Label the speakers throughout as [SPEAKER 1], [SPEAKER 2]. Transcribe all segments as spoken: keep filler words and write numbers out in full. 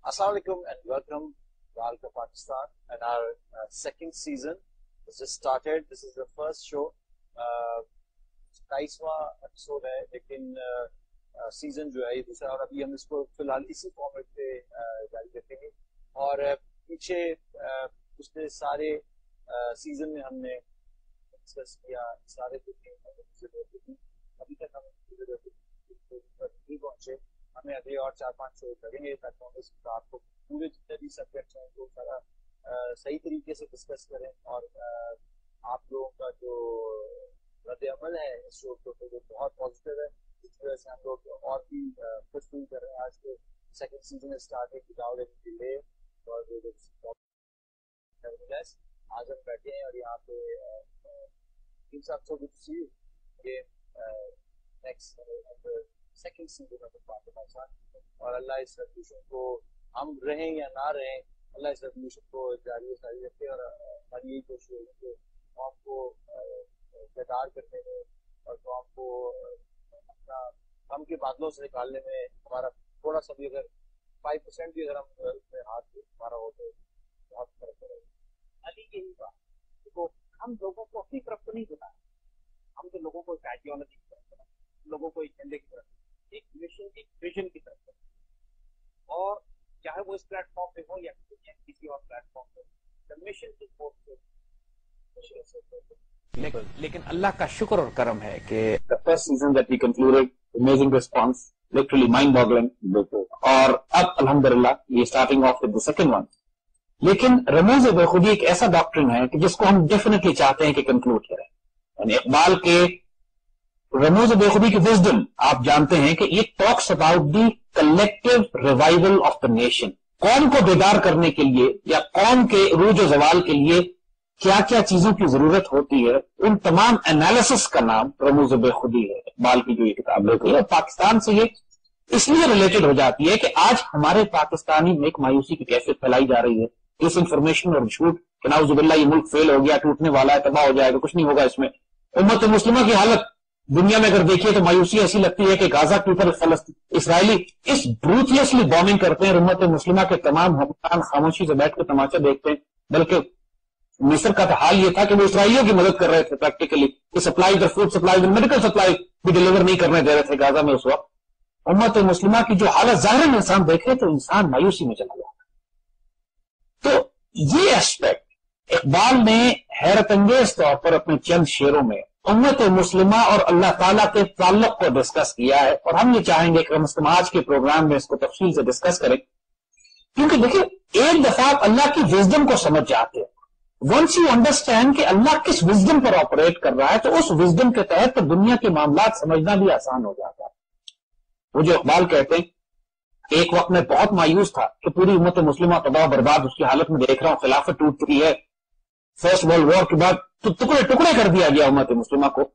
[SPEAKER 1] Assalamu alaikum and welcome to Alka Pakistan and our uh, second season has just started. This is the first show. सत्ताईसवां episode है, लेकिन season जो है ये दूसरा, और अभी हम इसको फिलहाल इसी फॉर्मेट पे जारी रखेंगे। और पीछे पिछले सारे सीजन में हमने डिस्कस किया सारे देखें, अभी तक हम नहीं पहुंचे, हमें अगले और चार पांच शो करेंगे ताकि हम इसको आपको पूरे जितने भी सब्जेक्ट्स हैं वो सारा सही तरीके से डिस्कस करें और आप लोगों का जो रद्द अमल है इस शो को तो बहुत पॉजिटिव है। इस वजह से हम लोग और भी खुश फील कर रहे हैं। आज के second season starting without any delay और आज हम बैठे हैं और यहाँ पे टीम साहब so good to see you. ये next second season of Pakistan और अल्लाह इस रेवोल्यूशन को हम रहें या ना रहें, अल्लाह इस रेवोल्यूशन को जारी जारी रखे और हमारी यही कोशिश है कि कौम को बेदार करने में और कौम को अपना गम के बादलों से निकालने में हमारा थोड़ा सा भी अगर फाइव परसेंट भी अगर हम उसमें हाथ हमारा हो तो बहुत फर्क पड़ेगा।
[SPEAKER 2] अली यही बात देखो, हम लोगों को अपनी तरफ को नहीं बताया, हम तो लोगों को एक आइडियोलॉजी की तरफ बताया, लोगों को एक एजेंडे की तरफ, एक मिशन की विजन की तरफ, और चाहे वो इस प्लेटफॉर्म पे हो या किसी और प्लेटफॉर्म पे, द मिशन की फोर्स
[SPEAKER 3] लेकिन, लेकिन अल्लाह का शुक्र और करम है कि
[SPEAKER 4] the first season that we concluded, amazing response, literally mind-boggling, और अब अल्हम्दुलिल्लाह ये starting off with the second one। लेकिन रमूज बेखुदी एक ऐसा डॉक्ट्रिन है कि जिसको हम डेफिनेटली चाहते हैं कि कंक्लूड करें। यानी इकबाल के रमूज बेखुदी की विजडम आप जानते हैं कि ये talks about the collective revival of the nation. कौम को बेदार करने के लिए या कौम के रूज और जवाल के लिए क्या क्या चीजों की जरूरत होती है, उन तमाम एनालिसिस का नाम रमूज बेखुदी है, इकबाल की जो ये किताब लिखी है। और पाकिस्तान से ये इसलिए रिलेटेड हो जाती है कि आज हमारे पाकिस्तानी में एक मायूसी की कैफियत फैलाई जा रही है, डिस इंफॉर्मेशन और झूठ कि नाउजुबिल्लाह ये मुल्क फेल हो गया, टूटने वाला है, तबाह हो जाएगा। कुछ नहीं होगा इसमें। उम्मत मुस्लिमा की हालत दुनिया में अगर देखिए तो मायूसी ऐसी लगती है कि गाजा के ऊपर इसराइली इस ब्रूथलेसली बॉम्बिंग करते हैं, उम्मत मुस्लिमा के तमाम हुक्मरान खामोशी से बैठ कर तमाचा देखते हैं। बल्कि मिस्र का तो हाल ये था कि वो इसराइलियों की मदद कर रहे थे practically, supply the food supply the medical supply भी डिलीवर नहीं करने दे रहे थे गाजा में उस वक्त। उम्मत मुस्लिमा की जो हालत जाहिर में इंसान देखे तो इंसान मायूसी में चला जाता। तो ये एस्पेक्ट इकबाल ने हैरत अंगेज तौर पर अपने चंद शेरों में उम्मत मुस्लिमा और अल्लाह ताला के ताल्लुक को डिस्कस किया है, और हम ये चाहेंगे कि हम आज के प्रोग्राम में इसको तफसील से डिस्कस करें। क्योंकि देखिए, एक दफा आप अल्लाह की विजडम को समझ जाते हैं, वंस यू अंडरस्टैंड कि अल्लाह किस विजडम पर ऑपरेट कर रहा है, तो उस विजडम के तहत तो दुनिया के मामलात समझना भी आसान हो जाता है। वो जो इकबाल कहते हैं, एक वक्त में बहुत मायूस था कि पूरी उम्मत मुस्लिमा तबाह बर्बाद, उसकी हालत में देख रहा हूं खिलाफत टूट चुकी है। फर्स्ट वर्ल्ड वॉर के बाद तो टुकड़े टुकड़े कर दिया गया उम्मत मुस्लिमा को।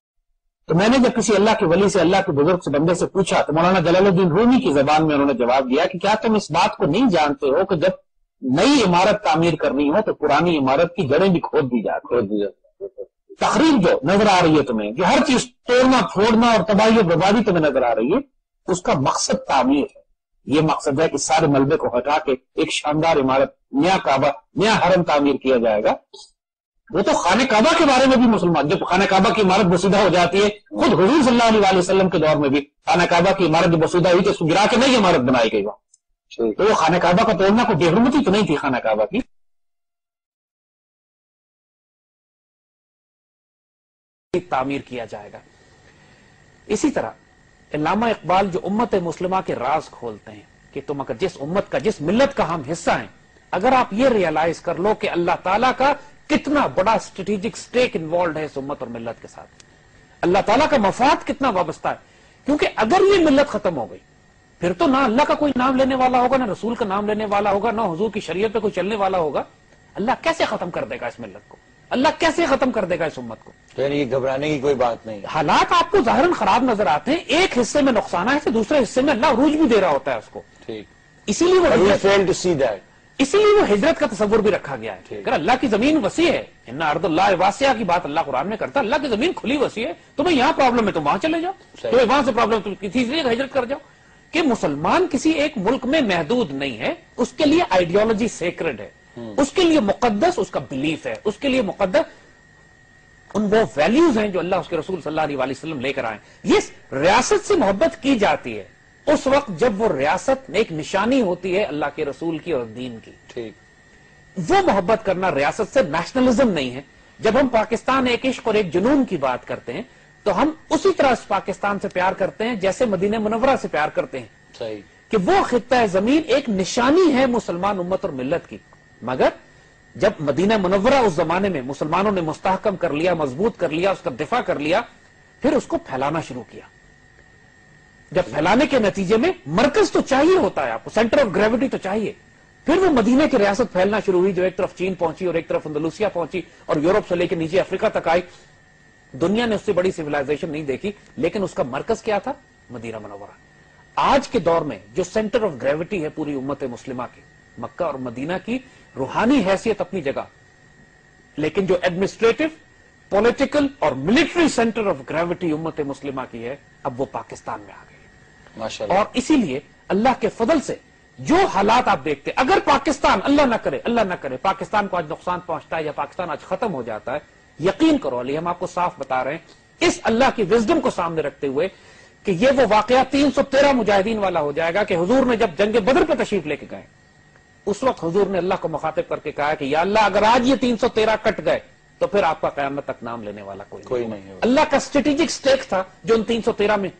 [SPEAKER 4] तो मैंने जब किसी अल्लाह के वली से, अल्लाह के बुजुर्ग से, बंदे से पूछा तो मौलाना जलालुद्दीन रूमी की जबान में उन्होंने जवाब दिया कि क्या तुम इस बात को नहीं जानते हो कि जब नई इमारत तामीर करनी हो तो पुरानी इमारत की जड़ें भी खोद दी जा खोद दी जाती। तकरीब जो नजर आ रही है तुम्हें, कि हर चीज तोड़ना फोड़ना और तबाही और बर्बादी तुम्हें नजर आ रही है, उसका मकसद तामीर है। ये मकसद है कि सारे मलबे को हटा के एक शानदार इमारत, नया काबा, नया हरम तामीर किया जाएगा। वो तो खाने काबा के बारे में भी मुसलमान, जब खाने काबा की इमारत बसीदा हो जाती है, खुद हुजूर सल्लल्लाहु अलैहि वसल्लम के दौर में भी खाने काबा की इमारत जब बसीदा हुई तो गिरा के नई इमारत बनाई गई। तो वो खाने काबा का तोड़ना कोई बेहरमती तो नहीं थी खाना काबा की।
[SPEAKER 3] तामीर किया जाएगा। इसी तरह अल्लामा इकबाल जो उम्मत मुस्लिमा के राज खोलते हैं कि तुम अगर जिस उम्मत का, जिस मिल्लत का हम हिस्सा हैं, अगर आप ये रियलाइज कर लो कि अल्लाह ताला का कितना बड़ा स्ट्रेटेजिक स्टेक इन्वॉल्व है इस उम्मत और मिल्लत के साथ, अल्लाह ताला का मफाद कितना वाबस्ता है। क्योंकि अगर ये मिल्लत खत्म हो गई फिर तो ना अल्लाह का कोई नाम लेने वाला होगा, ना रसूल का नाम लेने वाला होगा, ना हुजूर की शरीयत पे कोई चलने वाला होगा। अल्लाह कैसे खत्म कर देगा इस मिल्लत को? अल्लाह कैसे खत्म कर देगा इस उम्मत को?
[SPEAKER 5] ये घबराने की कोई बात नहीं।
[SPEAKER 3] हालात आपको जाहिरन खराब नजर आते हैं, एक हिस्से में नुकसान है, दूसरे हिस्से में अल्लाह रूज भी दे रहा होता है उसको।
[SPEAKER 5] ठीक,
[SPEAKER 3] इसीलिए वो
[SPEAKER 5] फेल टू सी दैट,
[SPEAKER 3] इसीलिए वो हिजरत का तस्वुर भी रखा गया है। अगर अल्लाह की जमीन वसी है, इन्ना अर्दुल्लाह वासिया की बात अल्लाह कुरान में करता है, अल्लाह की जमीन खुली वसी है, तुम्हें यहां प्रॉब्लम है तुम वहां चले जाओ, तुम्हें वहां से प्रॉब्लम थी इसलिए हिजरत कर जाओ। کہ مسلمان کسی ایک ملک میں محدود نہیں ہے، اس کے لیے آئیڈیالوجی سیکرڈ ہے، اس کے لیے مقدس اس کا بلیف ہے، اس کے لیے مقدس ان وہ ویلیوز ہیں جو اللہ اس کے رسول صلی اللہ علیہ وسلم لے کر آئے. یہ ریاست سے محبت کی جاتی ہے اس وقت جب وہ ریاست ایک نشانی ہوتی ہے اللہ کے رسول کی اور دین کی.
[SPEAKER 5] ٹھیک.
[SPEAKER 3] وہ محبت کرنا ریاست سے نیشنلزم نہیں ہے. جب ہم پاکستان ایک عشق اور ایک جنون کی بات کرتے ہیں تو ہم اسی طرح اس پاکستان سے پیار کرتے ہیں جیسے مدینہ منورہ سے پیار کرتے ہیں.
[SPEAKER 5] صحیح.
[SPEAKER 3] کہ وہ خطہ زمین ایک نشانی ہے مسلمان امت اور ملت کی. مگر جب مدینہ منورہ اس زمانے میں مسلمانوں نے مستحکم کر لیا، مضبوط کر لیا، اس کا دفاع کر لیا، پھر اس کو پھیلانا شروع کیا. جب پھیلانے کے نتیجے میں مرکز تو چاہیے ہوتا ہے آپ کو، سینٹر آف گریوٹی تو چاہیے. پھر وہ مدینہ کی ریاست پھیلنا شروع ہوئی جو ایک طرف چین پہنچی اور ایک طرف اندلوسیا پہنچی اور یورپ سے لے کے نیچے افریقہ تک آئی. دنیا نے اس سے بڑی سویلائزیشن نہیں دیکھی، لیکن اس کا مرکز کیا تھا؟ مدینہ منورہ. آج کے دور میں جو سینٹر آف گریوٹی ہے پوری امت مسلمہ کی، مکہ اور مدینہ کی روحانی حیثیت اپنی جگہ، لیکن جو ایڈمنسٹریٹو، پولیٹیکل اور ملٹری سینٹر آف گریوٹی امت مسلمہ کی ہے، اب وہ پاکستان میں آ گئی.
[SPEAKER 5] ماشاءاللہ.
[SPEAKER 3] اور اسی لیے اللہ کے فضل سے جو حالات آپ دیکھتے ہیں، اگر پاکستان اللہ نہ کرے اللہ نہ کرے پاکستان کو آج نقصان پہنچتا ہے یا پاکستان آج ختم ہو جاتا ہے، یقین کرو علی، ہم آپ کو صاف بتا رہے ہیں اس اللہ کی وزڈم کو سامنے رکھتے ہوئے کہ یہ وہ واقعہ تین سو تیرہ مجاہدین والا ہو جائے گا کہ حضور نے جب جنگ بدر پہ تشریف لے کے گئے اس وقت حضور نے اللہ کو مخاطب کر کے کہا کہ یا اللہ اگر آج یہ تین سو تیرہ کٹ گئے تو پھر آپ کا قیامت تک نام لینے والا کوئی
[SPEAKER 5] کوئی نہیں ہے.
[SPEAKER 3] اللہ کا اسٹریٹجک سٹیک تھا جو ان تین سو تیرہ میں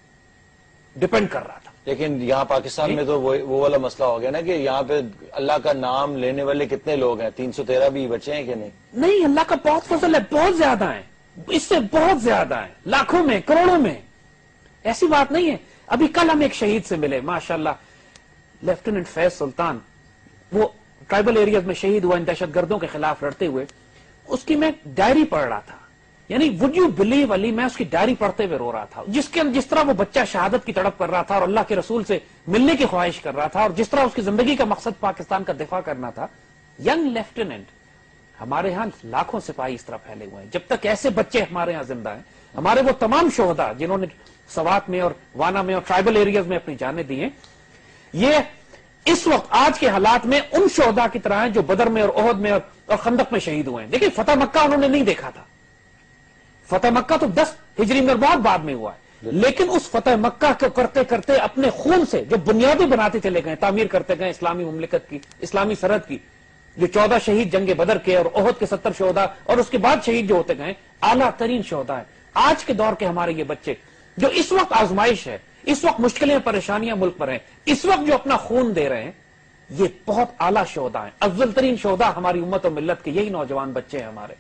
[SPEAKER 3] ڈپینڈ کر رہا تھا.
[SPEAKER 5] لیکن یہاں پاکستان میں تو وہ والا مسئلہ ہو گیا نا کہ یہاں پہ اللہ کا نام لینے والے کتنے لوگ ہیں؟ تین سو تیرہ بھی بچے ہیں کہ نہیں؟
[SPEAKER 3] نہیں، اللہ کا بہت فضل ہے، بہت زیادہ ہیں، اس سے بہت زیادہ ہیں، لاکھوں میں، کروڑوں میں. ایسی بات نہیں ہے. ابھی کل ہم ایک شہید سے ملے ماشاءاللہ، لیفٹیننٹ فیض سلطان، وہ ٹرائبل ایریاز میں شہید ہوا ان دہشت گردوں کے خلاف لڑتے ہوئے. اس کی میں ڈائری پڑھ رہا تھا، یعنی وڈ یو بلیو علی، میں اس کی ڈائری پڑھتے ہوئے رو رہا تھا. جس کے جس طرح وہ بچہ شہادت کی تڑپ کر رہا تھا اور اللہ کے رسول سے ملنے کی خواہش کر رہا تھا، اور جس طرح اس کی زندگی کا مقصد پاکستان کا دفاع کرنا تھا. ینگ لیفٹیننٹ، ہمارے ہاں لاکھوں سپاہی اس طرح پھیلے ہوئے ہیں. جب تک ایسے بچے ہمارے ہاں زندہ ہیں، ہمارے وہ تمام شہداء جنہوں نے سوات میں اور وانا میں اور ٹرائبل ایریاز میں اپنی جانیں دی ہیں، یہ اس وقت آج کے حالات میں ان شہداء کی طرح ہیں جو بدر میں اور احد میں اور خندق میں شہید ہوئے ہیں. دیکھیں فتح مکہ انہوں نے نہیں دیکھا تھا، فتح مکہ تو دس ہجری میں بہت بعد میں ہوا ہے، لیکن اس فتح مکہ کو کرتے کرتے اپنے خون سے جو بنیادیں بناتے چلے گئے، تعمیر کرتے گئے اسلامی مملکت کی، اسلامی سرحد کی، جو چودہ شہید جنگ بدر کے اور احد کے ستر شہداء اور اس کے بعد شہید جو ہوتے گئے، اعلیٰ ترین شہداء ہیں. آج کے دور کے ہمارے یہ بچے جو اس وقت آزمائش ہے، اس وقت مشکلیں پریشانیاں ملک پر ہیں، اس وقت جو اپنا خون دے رہے ہیں، یہ بہت اعلیٰ شہداء ہیں. افضل ترین شہداء ہماری امت و ملت کے یہی نوجوان بچے ہیں ہمارے.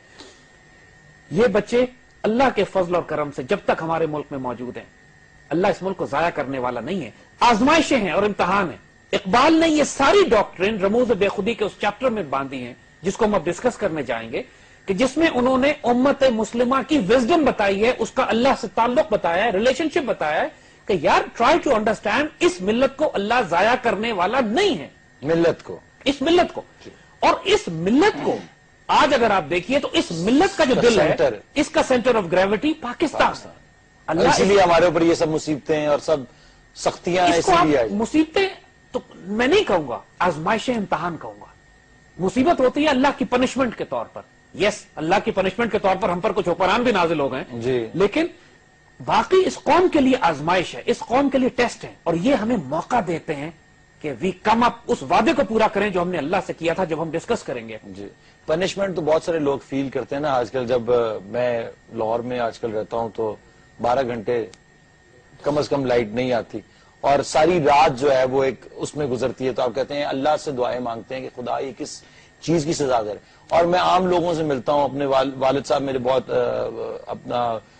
[SPEAKER 3] یہ بچے اللہ کے فضل اور کرم سے جب تک ہمارے ملک میں موجود ہیں، اللہ اس ملک کو ضائع کرنے والا نہیں ہے. آزمائشیں ہیں اور امتحان ہیں. اقبال نے یہ ساری ڈاکٹرین رموز بے خودی کے اس چیپٹر میں باندھی ہیں جس کو ہم اب ڈسکس کرنے جائیں گے، کہ جس میں انہوں نے امت مسلمہ کی وزڈم بتائی ہے، اس کا اللہ سے تعلق بتایا ہے، ریلیشن شپ بتایا ہے کہ یار ٹرائی ٹو انڈرسٹینڈ، اس ملت کو اللہ ضائع کرنے والا نہیں ہے.
[SPEAKER 5] ملت کو، اس
[SPEAKER 3] ملت کو اور اس ملت کو آج اگر آپ دیکھیے تو اس ملت کا جو دل ہے، اس کا سینٹر آف گریوٹی پاکستان.
[SPEAKER 5] اللہ اسی لیے ہمارے اوپر یہ سب مصیبتیں اور سب سختیاں اسی لیے آئی.
[SPEAKER 3] مصیبتیں تو میں نہیں کہوں گا، آزمائشیں امتحان کہوں گا. مصیبت ہوتی ہے اللہ کی پنشمنٹ کے طور پر. یس، اللہ کی پنشمنٹ کے طور پر ہم پر کچھ حکمران بھی نازل ہو گئے
[SPEAKER 5] جی،
[SPEAKER 3] لیکن باقی اس قوم کے لیے آزمائش ہے، اس قوم کے لیے ٹیسٹ ہے، اور یہ ہمیں موقع دیتے ہیں کہ وی کم اپ، اس وعدے کو پورا کریں جو ہم نے اللہ سے کیا تھا، جب ہم ڈسکس کریں گے.
[SPEAKER 5] جی، پنشمنٹ تو بہت سارے لوگ فیل کرتے ہیں نا آج کل. جب میں لاہور میں آج کل رہتا ہوں تو بارہ گھنٹے کم از کم لائٹ نہیں آتی اور ساری رات جو ہے وہ ایک اس میں گزرتی ہے. تو آپ کہتے ہیں اللہ سے دعائیں مانگتے ہیں کہ خدا یہ کس چیز کی سزا دے. اور میں عام لوگوں سے ملتا ہوں، اپنے والد صاحب میرے بہت اپنا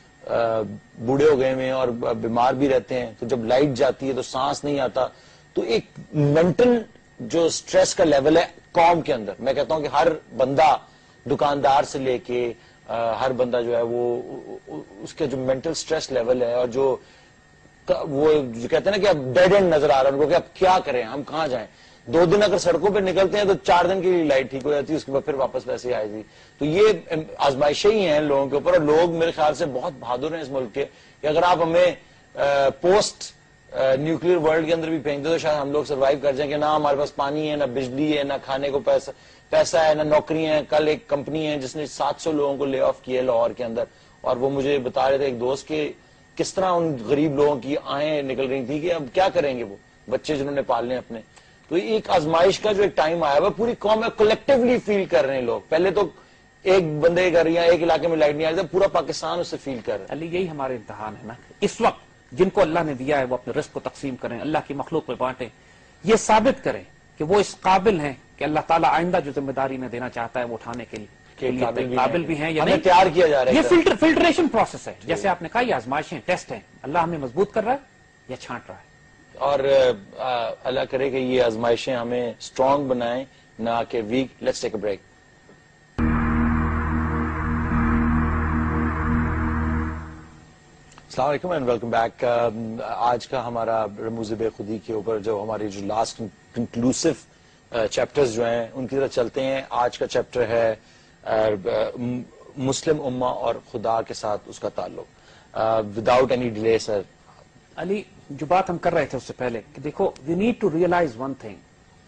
[SPEAKER 5] بوڑھے ہو گئے ہیں اور بیمار بھی رہتے ہیں، تو جب لائٹ جاتی ہے تو سانس نہیں آتا. تو ایک مینٹل جو سٹریس کا لیول ہے قوم کے اندر، میں کہتا ہوں کہ ہر بندہ دکاندار سے لے کے ہر بندہ جو ہے وہ اس کے جو مینٹل سٹریس لیول ہے اور جو وہ جو کہتے ہیں نا کہ اب ڈیڈ اینڈ نظر آ رہا ہے ان کو کہ اب کیا کریں، ہم کہاں جائیں. دو دن اگر سڑکوں پہ نکلتے ہیں تو چار دن کی لائٹ ٹھیک ہو جاتی ہے، اس کے بعد پھر واپس ویسے ہی آئے گی. تو یہ آزمائشیں ہی ہیں لوگوں کے اوپر، اور لوگ میرے خیال سے بہت بہادر ہیں اس ملک کے کہ اگر آپ ہمیں پوسٹ نیوکلیر ورلڈ کے اندر بھی پھینک دو تو شاید ہم لوگ سروائیو کر جائیں کہ نہ ہمارے پاس پانی ہے، نہ بجلی ہے، نہ کھانے کو پیسہ پیسہ ہے، نہ نوکری ہے. کل ایک کمپنی ہے جس نے سات سو لوگوں کو لے آف کیا لاہور کے اندر، اور وہ مجھے بتا رہے تھے ایک دوست کہ کس طرح ان غریب لوگوں کی آہیں نکل رہی تھی کہ اب کیا کریں گے وہ بچے جنہوں نے پالنے اپنے. تو ایک آزمائش کا جو ایک ٹائم آیا ہوا پوری قوم میں کلیکٹیولی فیل کر رہے ہیں لوگ. پہلے تو ایک بندے کا یا ایک علاقے میں لائٹ نہیں آ رہی تھی، پورا پاکستان اس سے فیل کر رہا ہے.
[SPEAKER 3] علی یہی ہمارے امتحان ہے نا، اس وقت جن کو اللہ نے دیا ہے وہ اپنے رزق کو تقسیم کریں، اللہ کی مخلوق میں بانٹیں، یہ ثابت کریں کہ وہ اس قابل ہیں کہ اللہ تعالیٰ آئندہ جو ذمہ داری انہیں دینا چاہتا ہے وہ اٹھانے کے لیے قابل بھی ہیں یا نہیں.
[SPEAKER 5] تیار کیا جا رہا ہے،
[SPEAKER 3] یہ فلٹر فلٹریشن پروسیس ہے. جیسے آپ نے کہا یہ آزمائشیں ٹیسٹ ہیں، اللہ ہمیں مضبوط کر رہا ہے یا چھانٹ رہا ہے.
[SPEAKER 5] اور اللہ کرے کہ یہ آزمائشیں ہمیں اسٹرانگ بنائیں نہ کہ weak. Let's take a break. السلام علیکم اینڈ ویلکم بیک. آج کا ہمارا رموز بے خودی کے اوپر جو ہماری جو لاسٹ کنکلوسو چیپٹرز جو ہیں ان کی طرف چلتے ہیں. آج کا چیپٹر ہے مسلم امہ اور خدا کے ساتھ اس کا تعلق. Without any delay sir.
[SPEAKER 3] Ali جو بات ہم کر رہے تھے اس سے پہلے کہ دیکھو we need to realize one thing.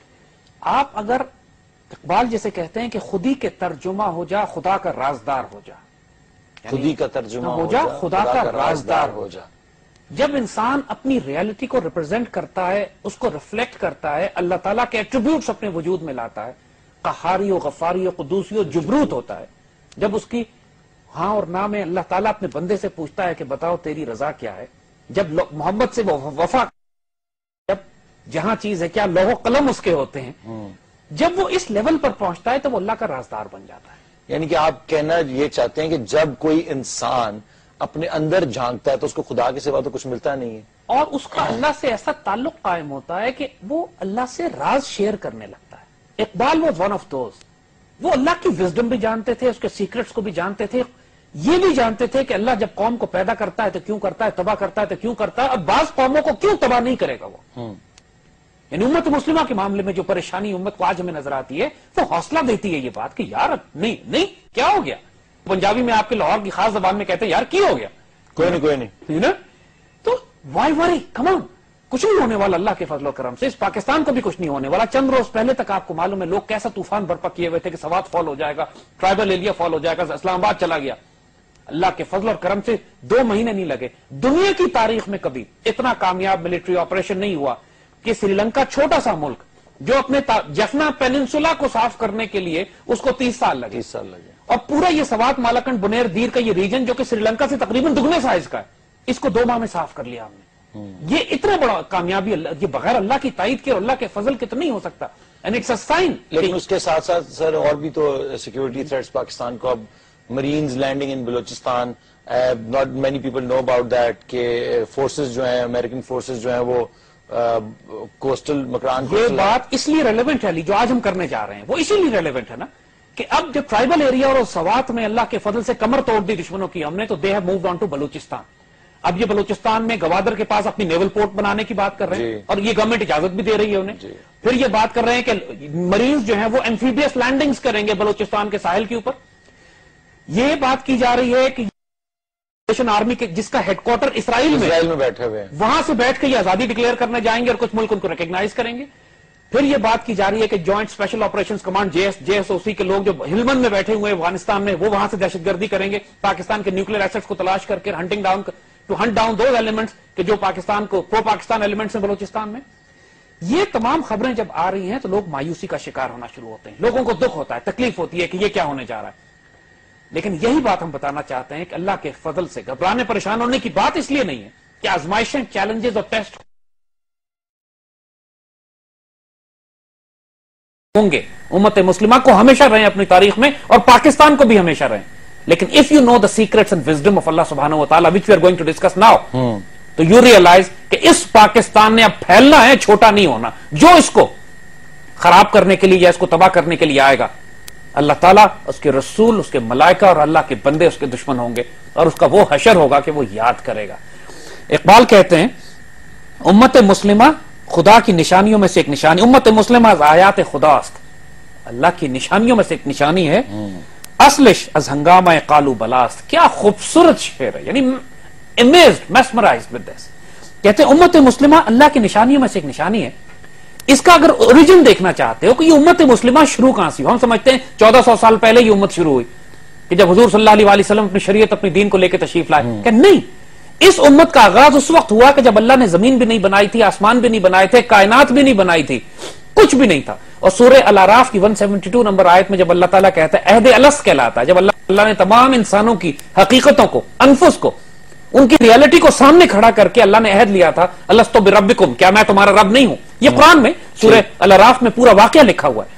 [SPEAKER 3] آپ اگر اقبال جیسے کہتے ہیں کہ خودی کے ترجمہ ہو جا خدا کا رازدار ہو جا،
[SPEAKER 5] خودی کا ترجمہ
[SPEAKER 3] ہو جا خدا کا رازدار ہو جا. جب انسان اپنی ریالٹی کو ریپرزینٹ کرتا ہے، اس کو ریفلیکٹ کرتا ہے، اللہ تعالیٰ کے ایٹریبیوٹس اپنے وجود میں لاتا ہے، قہاری و غفاری و قدوسی و جبروت ہوتا ہے. جب اس کی ہاں اور نہ میں اللہ تعالیٰ اپنے بندے سے پوچھتا ہے کہ بتاؤ تیری رضا کیا ہے، جب محمد سے وہ وفا، جب جہاں چیز ہے کیا لوح و قلم اس کے ہوتے ہیں، جب وہ اس لیول پر پہنچتا ہے تو وہ اللہ کا رازدار بن جاتا ہے.
[SPEAKER 5] یعنی کہ آپ کہنا یہ چاہتے ہیں کہ جب کوئی انسان اپنے اندر جھانکتا ہے تو اس کو خدا کے سوا تو کچھ ملتا نہیں ہے،
[SPEAKER 3] اور اس کا اللہ سے ایسا تعلق قائم ہوتا ہے کہ وہ اللہ سے راز شیئر کرنے لگتا ہے. Iqbal was one of those. وہ اللہ کی وزڈم بھی جانتے تھے، اس کے سیکرٹس کو بھی جانتے تھے، یہ بھی جانتے تھے کہ اللہ جب قوم کو پیدا کرتا ہے تو کیوں کرتا ہے، تباہ کرتا ہے تو کیوں کرتا ہے، اور بعض قوموں کو کیوں تباہ نہیں کرے گا وہ. یعنی امت مسلمہ کے معاملے میں جو پریشانی امت کو آج ہمیں نظر آتی ہے وہ حوصلہ دیتی ہے یہ بات کہ یار نہیں نہیں کیا ہو گیا. پنجابی میں آپ کے لاہور کی خاص زبان میں کہتے ہیں یار کی ہو گیا،
[SPEAKER 5] کوئی نہیں کوئی نہیں.
[SPEAKER 3] تو وائی وری کم آن، کچھ نہیں ہونے والا اللہ کے فضل و کرم سے. اس پاکستان کو بھی کچھ نہیں ہونے والا. چند روز پہلے تک آپ کو معلوم ہے لوگ کیسا طوفان برپا کیے ہوئے تھے کہ سوات فال ہو جائے گا، ٹرائبل ایریا فال ہو جائے گا، اسلام آباد چلا گیا. اللہ کے فضل اور کرم سے دو مہینے نہیں لگے. دنیا کی تاریخ میں کبھی اتنا کامیاب ملٹری آپریشن نہیں ہوا کہ سری لنکا چھوٹا سا ملک جو اپنے جفنا پیننسولا کو صاف کرنے کے لیے اس کو تیس سال لگے
[SPEAKER 5] تیس سال لگے
[SPEAKER 3] اور پورا یہ سوات مالاکنڈ بنیر دیر کا یہ ریجن جو کہ سری لنکا سے تقریباً دگنے سائز کا ہے، اس کو دو ماہ میں صاف کر لیا ہم نے. یہ اتنا بڑا کامیابی یہ بغیر اللہ کی تائید کے اور اللہ کے فضل کے تو نہیں ہو سکتا. And it's a sign.
[SPEAKER 5] لیکن اس کے ساتھ ساتھ سر اور بھی تو سیکورٹی تھریٹس پاکستان کو. اب marines landing in Balochistan, not many people know about that کہ فورسز جو ہیں امریکن فورسز جو ہیں وہ کوسٹل مکران.
[SPEAKER 3] یہ بات اس لیے ریلیونٹ ہے جو آج ہم کرنے جا رہے ہیں، وہ اسی لیے ریلیونٹ ہے نا کہ اب جب ٹرائبل ایریا اور سوات میں اللہ کے فضل سے کمر توڑ دی دشمنوں کی ہم نے، تو they have moved on to Balochistan. اب یہ بلوچستان میں گوادر کے پاس اپنی نیول پورٹ بنانے کی بات کر رہے ہیں اور یہ گورنمنٹ اجازت بھی دے رہی ہے انہیں. پھر یہ بات کر رہے ہیں کہ مریض جو ہیں وہ ایمفیبیس لینڈنگز کریں گے بلوچستان کے ساحل کے اوپر. یہ بات کی جا رہی ہے کہ آرمی کے جس کا ہیڈ کوارٹر اسرائیل میں
[SPEAKER 5] اسرائیل میں بیٹھے ہوئے ہیں،
[SPEAKER 3] وہاں سے بیٹھ کے یہ آزادی ڈکلیئر کرنے جائیں گے اور کچھ ملک ان کو ریکگنائز کریں گے. پھر یہ بات کی جا رہی ہے کہ joint special operations command J S J S O C کے لوگ جو ہلمند میں بیٹھے ہوئے افغانستان میں وہ وہاں سے دہشت گردی کریں گے، پاکستان کے نیوکلیر ایسٹس کو تلاش کر کے hunting down to hunt down those elements کہ جو پاکستان کو پرو پاکستان ایلیمنٹس ہیں بلوچستان میں. یہ تمام خبریں جب آ رہی ہیں تو لوگ مایوسی کا شکار ہونا شروع ہوتے ہیں، لوگوں کو دکھ ہوتا ہے، تکلیف ہوتی ہے کہ یہ کیا ہونے جا رہا ہے. لیکن یہی بات ہم بتانا چاہتے ہیں کہ اللہ کے فضل سے گھبرانے پریشان ہونے کی بات اس لیے نہیں ہے کہ آزمائشیں، چیلنجز اور ٹیسٹ ہوں گے. امت مسلمہ کو ہمیشہ رہیں اپنی تاریخ میں اور پاکستان کو بھی ہمیشہ رہیں. لیکن if you know the secrets and wisdom of Allah subhanahu wa ta'ala which we are going to discuss now, تو you realize کہ اس پاکستان نے اب پھیلنا ہے، چھوٹا نہیں ہونا. جو اس کو خراب کرنے کے لیے یا اس کو تباہ کرنے کے لیے آئے گا، اللہ تعالیٰ، اس کے رسول، اس کے ملائکہ اور اللہ کے بندے اس کے دشمن ہوں گے اور اس کا وہ حشر ہوگا کہ وہ یاد کرے گا. اقبال کہتے ہیں امت مسلمہ خدا کی نشانیوں میں سے ایک نشانی، امت مسلمہ از آیات خدا است، اللہ کی نشانیوں میں سے ایک نشانی ہے. اصلش از ہنگامہ قالو بلاست. کیا خوبصورت شعر ہے، یعنی amazed, mesmerized with this. کہتے ہیں امت مسلمہ اللہ کی نشانیوں میں سے ایک نشانی ہے. اس کا اگر اوریجن دیکھنا چاہتے ہو کہ یہ امت مسلمہ شروع کہاں سے ہو, ہم سمجھتے ہیں چودہ سو سال پہلے یہ امت شروع ہوئی کہ جب حضور صلی اللہ علیہ وسلم اپنی شریعت اپنی دین کو لے کے تشریف لائے. کہ نہیں, اس امت کا آغاز اس وقت ہوا کہ جب اللہ نے زمین بھی نہیں بنائی تھی, آسمان بھی نہیں بنائے تھے, کائنات بھی نہیں بنائی تھی, کچھ بھی نہیں تھا. اور سورہ الاعراف کی ایک سو بہتر نمبر آیت میں جب اللہ تعالیٰ کہتا ہے عہد الست کہلاتا ہے, جب اللہ اللہ نے تمام انسانوں کی حقیقتوں کو, انفس کو, ان کی ریالٹی کو سامنے کھڑا کر کے اللہ نے عہد لیا تھا الستو بربکم, کیا میں تمہارا رب نہیں ہوں. یہ قرآن میں سورہ الاعراف میں پورا واقعہ لکھا ہوا ہے,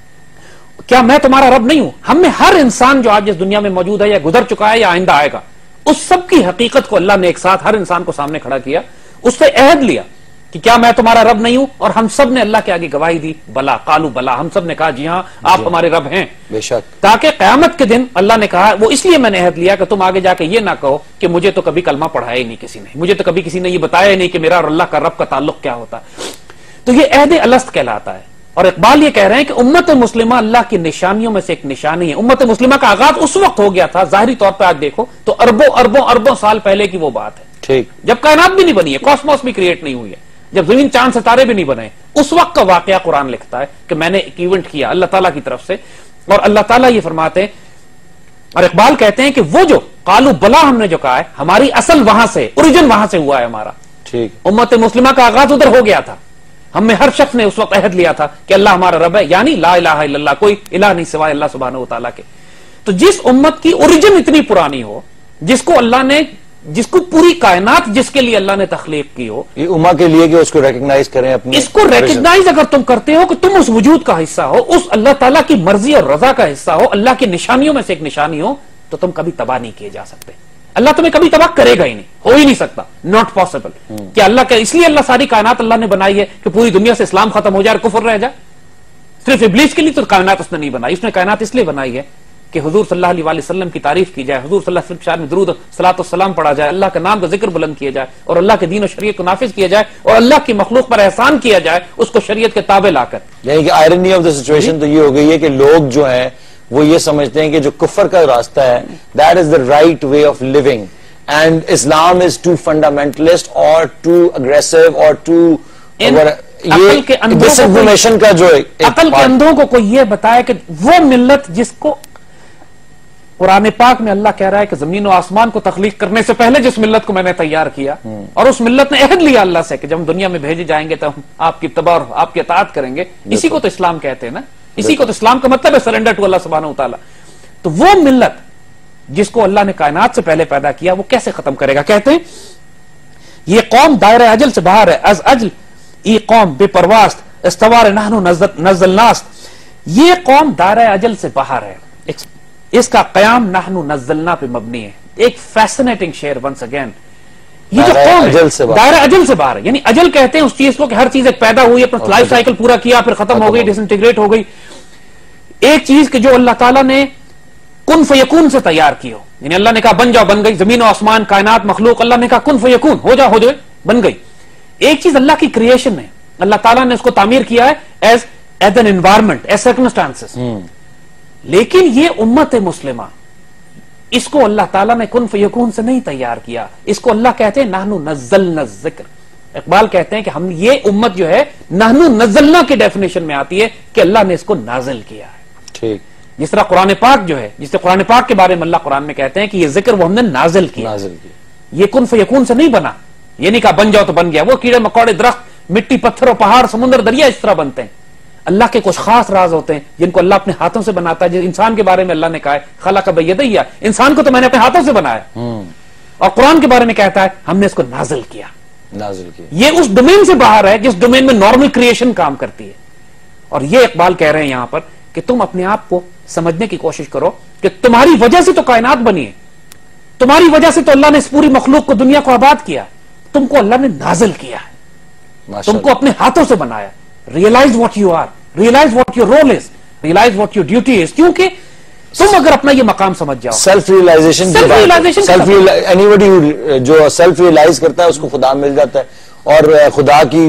[SPEAKER 3] کیا میں تمہارا رب نہیں ہوں. ہم میں ہر انسان جو آج اس دنیا میں موجود ہے یا گزر چکا ہے یا آئندہ آئے گا, اس سب کی حقیقت کو اللہ نے ایک ساتھ ہر انسان کو سامنے کھڑا کیا, اس سے عہد لیا کہ کیا میں تمہارا رب نہیں ہوں. اور ہم سب نے اللہ کے آگے گواہی دی, بلا قالو بلا, ہم سب نے کہا جی ہاں آپ ہمارے رب ہیں.
[SPEAKER 5] بے شک.
[SPEAKER 3] تاکہ قیامت کے دن اللہ نے کہا وہ اس لیے میں نے عہد لیا کہ تم آگے جا کے یہ نہ کہو کہ مجھے تو کبھی کلمہ پڑھایا ہی نہیں کسی نے, مجھے تو کبھی کسی نے یہ بتایا ہی نہیں کہ میرا اور اللہ کا رب کا تعلق کیا ہوتا. تو یہ عہد الست کہلاتا ہے. اور اقبال یہ کہہ رہے ہیں کہ امت مسلمہ اللہ کی نشانیوں میں سے ایک نشانی ہے. امت مسلمہ کا آغاز اس وقت ہو گیا تھا, ظاہری طور پہ آج دیکھو تو اربوں اربوں اربوں سال پہلے کی وہ بات ہے.
[SPEAKER 5] ٹھیک.
[SPEAKER 3] جب کائنات بھی نہیں بنی ہے, کاسموس بھی کریٹ نہیں ہوئی ہے, جب زمین چاند ستارے بھی نہیں بنے, اس وقت کا واقعہ قرآن لکھتا ہے کہ میں نے ایک ایونٹ کیا اللہ تعالیٰ کی طرف سے. اور اللہ تعالیٰ یہ فرماتے ہیں اور اقبال کہتے ہیں کہ وہ جو قالو بلا ہم نے جو کہا ہے ہماری اصل وہاں سے, اوریجن وہاں سے ہوا ہے ہمارا.
[SPEAKER 5] ٹھیک.
[SPEAKER 3] امت مسلمہ کا آغاز ادھر ہو گیا تھا. ہم میں ہر شخص نے اس وقت عہد لیا تھا کہ اللہ ہمارا رب ہے, یعنی لا الہ الا اللہ, کوئی الہ نہیں سوائے اللہ سبحانہ و تعالیٰ کے. تو جس امت کی اوریجن اتنی پرانی ہو, جس کو اللہ نے, جس کو پوری کائنات جس کے لیے اللہ نے تخلیق کی ہو,
[SPEAKER 5] یہ امہ کے لیے کہ اس کو ریکگنائز کریں اپنے,
[SPEAKER 3] اس کو ریکگنائز اگر تم کرتے ہو کہ تم اس وجود کا حصہ ہو, اس اللہ تعالیٰ کی مرضی اور رضا کا حصہ ہو, اللہ کی نشانیوں میں سے ایک نشانی ہو, تو تم کبھی تباہ نہیں کیے جا سکتے. اللہ تمہیں کبھی تباہ کرے گا ہی نہیں, ہو ہی نہیں سکتا, ناٹ پاسبل. کہ اللہ کا, اس لیے اللہ ساری کائنات اللہ نے بنائی ہے کہ پوری دنیا سے اسلام ختم ہو جائے اور کفر رہ جائے. صرف ابلیس کے لیے تو کائنات اس نے نہیں بنائی, اس نے کائنات اس لیے بنائی ہے کہ حضور صلی اللہ علیہ وسلم کی تعریف کی جائے, حضور صلی اللہ علیہ وسلم کی شان میں درود صلاۃ والسلام پڑھا جائے, اللہ کے نام کا ذکر بلند کیا جائے, اور اللہ کے دین و شریعت کو نافذ کیا جائے, اور اللہ کی مخلوق پر احسان کیا جائے اس کو شریعت کے تابع لا کر.
[SPEAKER 5] یعنی کہ آئرنی آف دا سچویشن تو یہ ہو گئی ہے کہ لوگ جو ہیں وہ یہ سمجھتے ہیں کہ جو کفر کا راستہ ہے that is the right way of living, and Islam is too fundamentalist اور ٹو اگریسو اور ٹو یہ ڈس انفارمیشن کا جو
[SPEAKER 3] عقل کے اندھوں کو کوئی یہ بتایا کہ وہ ملت جس کو قرآن پاک میں اللہ کہہ رہا ہے کہ زمین و آسمان کو تخلیق کرنے سے پہلے جس ملت کو میں نے تیار کیا, اور اس ملت نے عہد لیا اللہ سے کہ جب ہم دنیا میں بھیجے جائیں گے تو ہم آپ کی اتباع اور آپ کی اطاعت کریں گے, اسی کو تو اسلام کہتے ہیں نا, اسی کو تو اسلام کا مطلب ہے سرنڈر ٹو اللہ سبحانہ و تعالیٰ. تو وہ ملت جس کو اللہ نے کائنات سے پہلے پیدا کیا وہ کیسے ختم کرے گا. کہتے ہیں یہ قوم دائرہ اجل سے باہر ہے, از اجل ای قوم بے پرواست استوار نحنو نزلناست, یہ قوم دائرہ اجل سے باہر ہے, اس کا قیام نحنو نزلنا پہ مبنی ہے. ایک فیسنیٹنگ شعر ونس اگین, یہ جو قوم ہے دائرہ اجل سے باہر ہے, یعنی اجل کہتے ہیں اس چیز کو کہ ہر چیز ایک پیدا ہوئی, اپنا لائف سائیکل پورا کیا, پھر ختم ہو گئی, ڈس انٹیگریٹ ہو گئی. ایک چیز کہ جو اللہ تعالیٰ نے کن فیکون سے تیار کی ہو, یعنی اللہ نے کہا بن جاؤ, بن گئی, زمین و آسمان کائنات مخلوق, اللہ نے کہا کن فیکون, ہو جاؤ, ہو جائے, بن گئی. ایک چیز اللہ کی کریشن ہے, اللہ تعالیٰ نے اس کو تعمیر کیا ہے as as an environment, as circumstances. لیکن یہ امت مسلمہ, اس کو اللہ تعالیٰ نے کن فیکون سے نہیں تیار کیا, اس کو اللہ کہتے ہیں نحنو نزلنا الذکر. اقبال کہتے ہیں کہ ہم, یہ امت جو ہے نحنو نزلنا کی ڈیفینیشن میں آتی ہے کہ اللہ نے اس کو نازل کیا ہے.
[SPEAKER 5] ٹھیک.
[SPEAKER 3] جس طرح قرآن پاک جو ہے, جس طرح قرآن پاک کے بارے میں اللہ قرآن میں کہتے ہیں کہ یہ ذکر وہ ہم نے نازل کیا,
[SPEAKER 5] نازل کیا,
[SPEAKER 3] یہ کن فیکون سے نہیں بنا. یہ نہیں کہا بن جاؤ تو بن گیا. وہ کیڑے مکوڑے, درخت, مٹی, پتھر اور پہاڑ, سمندر, دریا اس طرح بنتے ہیں. اللہ کے کچھ خاص راز ہوتے ہیں جن کو اللہ اپنے ہاتھوں سے بناتا ہے. جس انسان کے بارے میں اللہ نے کہا ہے خلق بیدیہ, انسان کو تو میں نے اپنے ہاتھوں سے بنایا. اور قرآن کے بارے میں کہتا ہے ہم نے اس کو نازل کیا,
[SPEAKER 5] نازل کیا.
[SPEAKER 3] یہ اس ڈومین سے باہر ہے جس ڈومین میں نارمل کریشن کام کرتی ہے. اور یہ اقبال کہہ رہے ہیں یہاں پر کہ تم اپنے آپ کو سمجھنے کی کوشش کرو کہ تمہاری وجہ سے تو کائنات بنی ہے, تمہاری وجہ سے تو اللہ نے اس پوری مخلوق کو, دنیا کو آباد کیا, تم کو اللہ نے نازل کیا ہے, تم کو اپنے ہاتھوں سے بنایا. Realize what you are, realize what your role is, realize what your duty is. کیونکہ تم اگر اپنا یہ مقام سمجھ جاؤ,
[SPEAKER 5] سیلف ریئلائزیشن, اینی باڈی جو سیلف ریئلائز کرتا ہے اس کو خدا مل جاتا ہے, اور خدا کی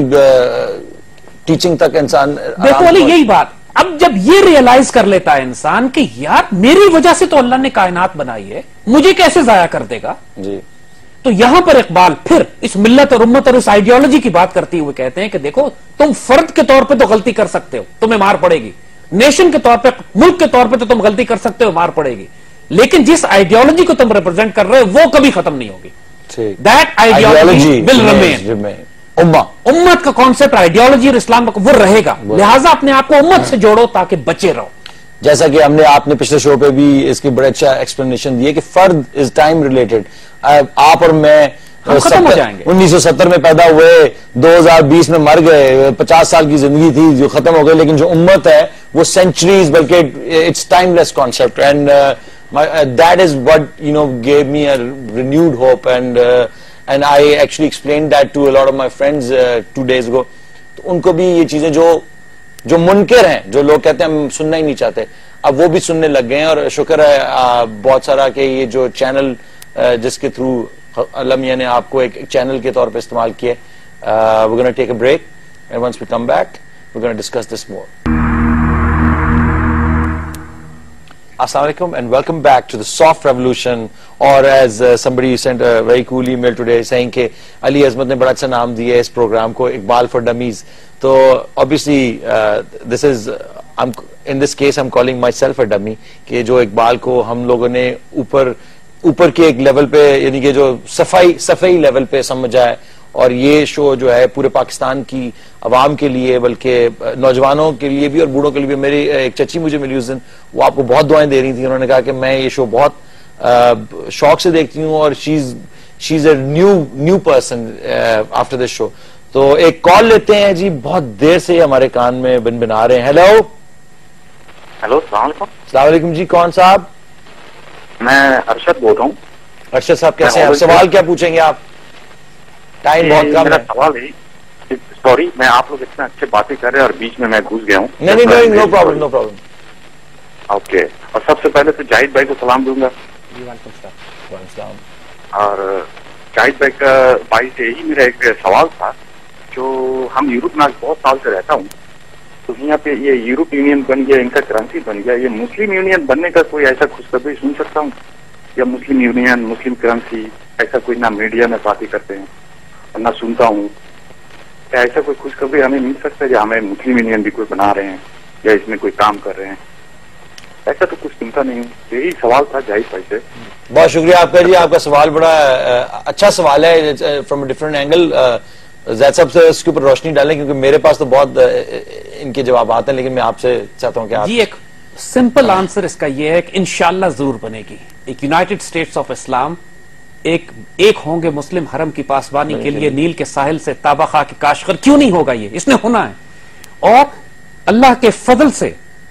[SPEAKER 5] ٹیچنگ تک انسان.
[SPEAKER 3] دیکھو علی یہی بات, اب جب یہ ریئلائز کر لیتا ہے انسان کہ یار میری وجہ سے تو اللہ نے کائنات بنائی ہے, مجھے کیسے ضائع کر دے گا,
[SPEAKER 5] جی,
[SPEAKER 3] تو یہاں پر اقبال پھر اس ملت اور امت اور اس آئیڈیالوجی کی بات کرتے ہوئے کہتے ہیں کہ دیکھو تم فرد کے طور پہ تو غلطی کر سکتے ہو، تمہیں مار پڑے گی، نیشن کے طور پہ، ملک کے طور پہ تو تم غلطی کر سکتے ہو، مار پڑے گی، لیکن جس آئیڈیالوجی کو تم ریپرزینٹ کر رہے ہو وہ کبھی ختم نہیں ہوگی. That ideology will remain. امت کا کانسیپٹ آئیڈیالوجی اور اسلام کا وہ رہے گا، لہٰذا اپنے آپ کو امت سے جوڑو تاکہ بچے رہو.
[SPEAKER 5] جیسا کہ ہم نے آپ نے پچھلے شو پہ بھی اس کی بڑا اچھا ایکسپلینیشن دی ہے کہ فرد از ٹائم ریلیٹڈ. آپ اور میں
[SPEAKER 3] ختم ہو جائیں گے.
[SPEAKER 5] انیس سو ستر میں پیدا ہوئے، دو ہزار بیس میں مر گئے، پچاس سال کی زندگی تھی جو ختم ہو گئی، لیکن جو امت ہے وہ سینچریز، بلکہ it's timeless concept. And that is what you know gave me a renewed hope. And and I actually explain that to a lot of my friends two days ago. تو ان کو بھی یہ چیزیں جو جو منکر ہیں، جو لوگ کہتے ہیں ہم سننا ہی نہیں چاہتے، اب وہ بھی سننے لگ گئے ہیں. اور شکر ہے بہت سارا کہ یہ جو چینل جس کے تھرو اللہ میاں نے آپ کو ایک چینل کے طور پہ استعمال کیا. we're going to take a break and once we come back we're going to discuss this more. Assalamu alaikum and welcome back to the Soft Revolution, or as uh, somebody sent a very cool email today saying کہ علی عظمت نے بڑا اچھا نام دیا ہے اس programme کو، Iqbal for ڈمیز. تو obviously uh, this is I'm, in this case I'm calling myself a dummy کہ جو اقبال کو ہم لوگوں نے اوپر اوپر کے ایک لیول پہ، یعنی کہ جو صفائی صفائی لیول پہ سمجھا ہے. اور یہ شو جو ہے پورے پاکستان کی عوام کے لیے، بلکہ نوجوانوں کے لیے بھی اور بوڑھوں کے لیے بھی. میری ایک چچی مجھے ملی اس دن، وہ آپ کو بہت دعائیں دے رہی تھیں. انہوں نے کہا کہ میں یہ شو بہت شوق سے دیکھتی ہوں اور she's she's a new new person after this show. تو ایک کال لیتے ہیں جی، بہت دیر سے ہمارے کان میں بن بنا رہے ہیں. ہیلو
[SPEAKER 6] ہیلو السلام علیکم.
[SPEAKER 5] السلام علیکم جی، کون صاحب؟
[SPEAKER 6] میں ارشد بول رہا ہوں.
[SPEAKER 5] ارشد صاحب کیسے ہیں؟ سوال کیا پوچھیں گے آپ؟ ٹائم بہت کم ہے.
[SPEAKER 6] سوال ہے، سوری میں آپ لوگ اتنے اچھے باتیں کر رہے ہیں اور بیچ میں میں گھس گیا ہوں.
[SPEAKER 5] نہیں نہیں no problem no problem.
[SPEAKER 6] Okay. اور سب سے پہلے تو جاہد بھائی کو سلام دوں گا.
[SPEAKER 5] وعلیکم السلام.
[SPEAKER 6] اور جاہد بھائی کا بھائی سے یہی میرا ایک سوال تھا. جو ہم یورپ میں بہت سال سے رہتا ہوں، تو یہاں پہ یہ یورپ یونین بن گیا، ان کا کرنسی بن گیا. یہ مسلم یونین بننے کا کوئی ایسا خوشخبری سن سکتا ہوں؟ یا مسلم یونین، مسلم کرنسی، ایسا کوئی نہ میڈیا میں باتیں کرتے ہیں اور نہ سنتا ہوں. کیا ایسا کوئی خوشخبری ہمیں مل سکتا ہے کہ ہمیں مسلم یونین بھی کوئی بنا رہے ہیں یا اس میں کوئی کام کر رہے ہیں؟ ایسا تو کچھ سنتا نہیں ہوں. یہی سوال تھا جاہد بھائی سے.
[SPEAKER 5] بہت شکریہ آپ کا جی، آپ کا سوال بڑا اچھا سوال ہے from a different angle. Zaid صاحب سے اس کے اوپر روشنی ڈالیں کیونکہ میرے پاس تو بہت ان کے جوابات ہیں، لیکن میں آپ سے چاہتا ہوں کہ آپ.
[SPEAKER 3] جی ایک سمپل آنسر اس کا یہ ہے کہ انشاءاللہ ضرور بنے گی. ایک یونائٹڈ اسٹیٹس آف اسلام، ایک ایک ہوں گے مسلم حرم کی پاسبانی کے لیے نیل کے ساحل سے تابہ خاں کے کاشغر. کیوں نہیں ہوگا؟ یہ اس نے ہونا ہے. اور اللہ کے فضل سے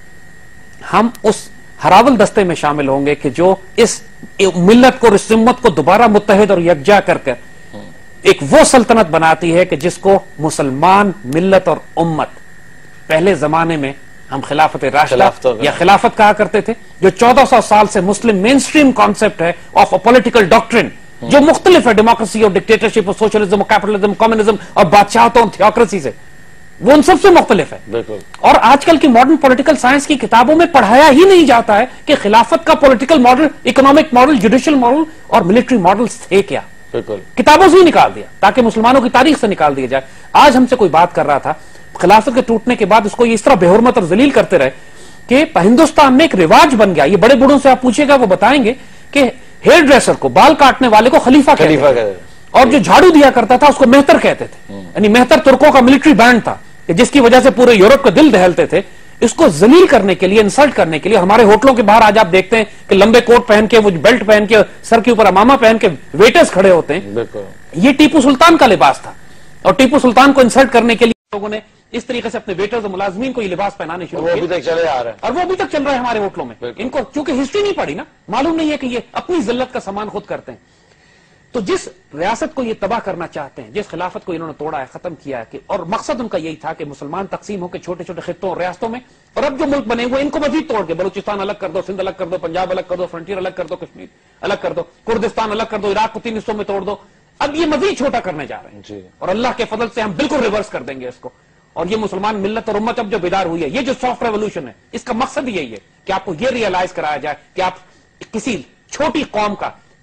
[SPEAKER 3] ہم اس ہراول دستے میں شامل ہوں گے کہ جو اس ملت کو اور اس امت کو دوبارہ متحد اور یکجا کر کر ایک وہ سلطنت بناتی ہے کہ جس کو مسلمان ملت اور امت، پہلے زمانے میں ہم خلافت راشدہ یا خلافت کہا کرتے تھے، جو چودہ سو سال سے مسلم مین سٹریم کانسیپٹ ہے آف اے پولیٹیکل ڈاکٹرن جو مختلف ہے ڈیموکریسی اور ڈکٹیٹرشپ اور سوشلزم اور کیپٹلزم کمیونزم اور بادشاہتوں اور تھیوکریسی سے، وہ ان سب سے مختلف ہے. اور آج کل کی ماڈرن پولیٹیکل سائنس کی کتابوں میں پڑھایا ہی نہیں جاتا ہے کہ خلافت کا political model, economic model, judicial model اور ملٹری ماڈلز تھے کیا. کتابوں سے ہی نکال دیا تاکہ مسلمانوں کی تاریخ سے نکال دیا جائے. آج ہم سے کوئی بات کر رہا تھا خلافت کے ٹوٹنے کے بعد اس کو اس طرح بے حرمت اور ذلیل کرتے رہے کہ ہندوستان میں ایک رواج بن گیا. یہ بڑے بوڑھوں سے آپ پوچھے گا وہ بتائیں گے کہ ہیئر ڈریسر کو، بال کاٹنے والے کو خلیفہ کہتے تھے، اور جو جھاڑو دیا کرتا تھا اس کو مہتر کہتے تھے. یعنی مہتر ترکوں کا ملٹری بینڈ تھا کہ جس کی وجہ سے پورے یورپ کا دل دہلتے تھے. اس کو ذلیل کرنے کے لیے، انسلٹ کرنے کے لیے ہمارے ہوٹلوں کے باہر آج آپ دیکھتے ہیں کہ لمبے کوٹ پہن کے، وہ بیلٹ پہن کے، سر کے اوپر امامہ پہن کے ویٹرز کھڑے ہوتے ہیں. یہ ٹیپو سلطان کا لباس تھا اور ٹیپو سلطان کو انسلٹ کرنے کے لیے لوگوں نے اس طریقے سے اپنے ویٹرز اور ملازمین کو یہ لباس پہنانے شروع کیے. اور وہ ابھی تک چل رہا ہے ہمارے ہوٹلوں میں. ان کو چونکہ ہسٹری نہیں پڑھی نا، معلوم نہیں ہے کہ یہ اپنی ذلت کا سامان خود کرتے ہیں. تو جس ریاست کو یہ تباہ کرنا چاہتے ہیں، جس خلافت کو انہوں نے توڑا ہے، ختم کیا ہے کہ، اور مقصد ان کا یہی تھا کہ مسلمان تقسیم ہو کے چھوٹے چھوٹے خطوں اور ریاستوں میں، اور اب جو ملک بنے ہوئے ان کو مزید توڑ کے بلوچستان الگ کر دو، سندھ الگ کر دو، پنجاب الگ کر دو، فرنٹیئر الگ کر دو، کشمیر الگ کر دو، کردستان الگ کر دو، عراق کو تین حصوں میں توڑ دو. اب یہ مزید چھوٹا کرنے جا رہے ہیں اور اللہ کے فضل سے ہم بالکل ریورس کر دیں گے اس کو. اور یہ مسلمان ملت اور امت اب جو بیدار ہوئی ہے، یہ جو سافٹ ریولوشن ہے، اس کا مقصد یہی ہے کہ آپ کو یہ ریئلائز کرایا جائے کہ آپ کسی چھوٹی قوم کا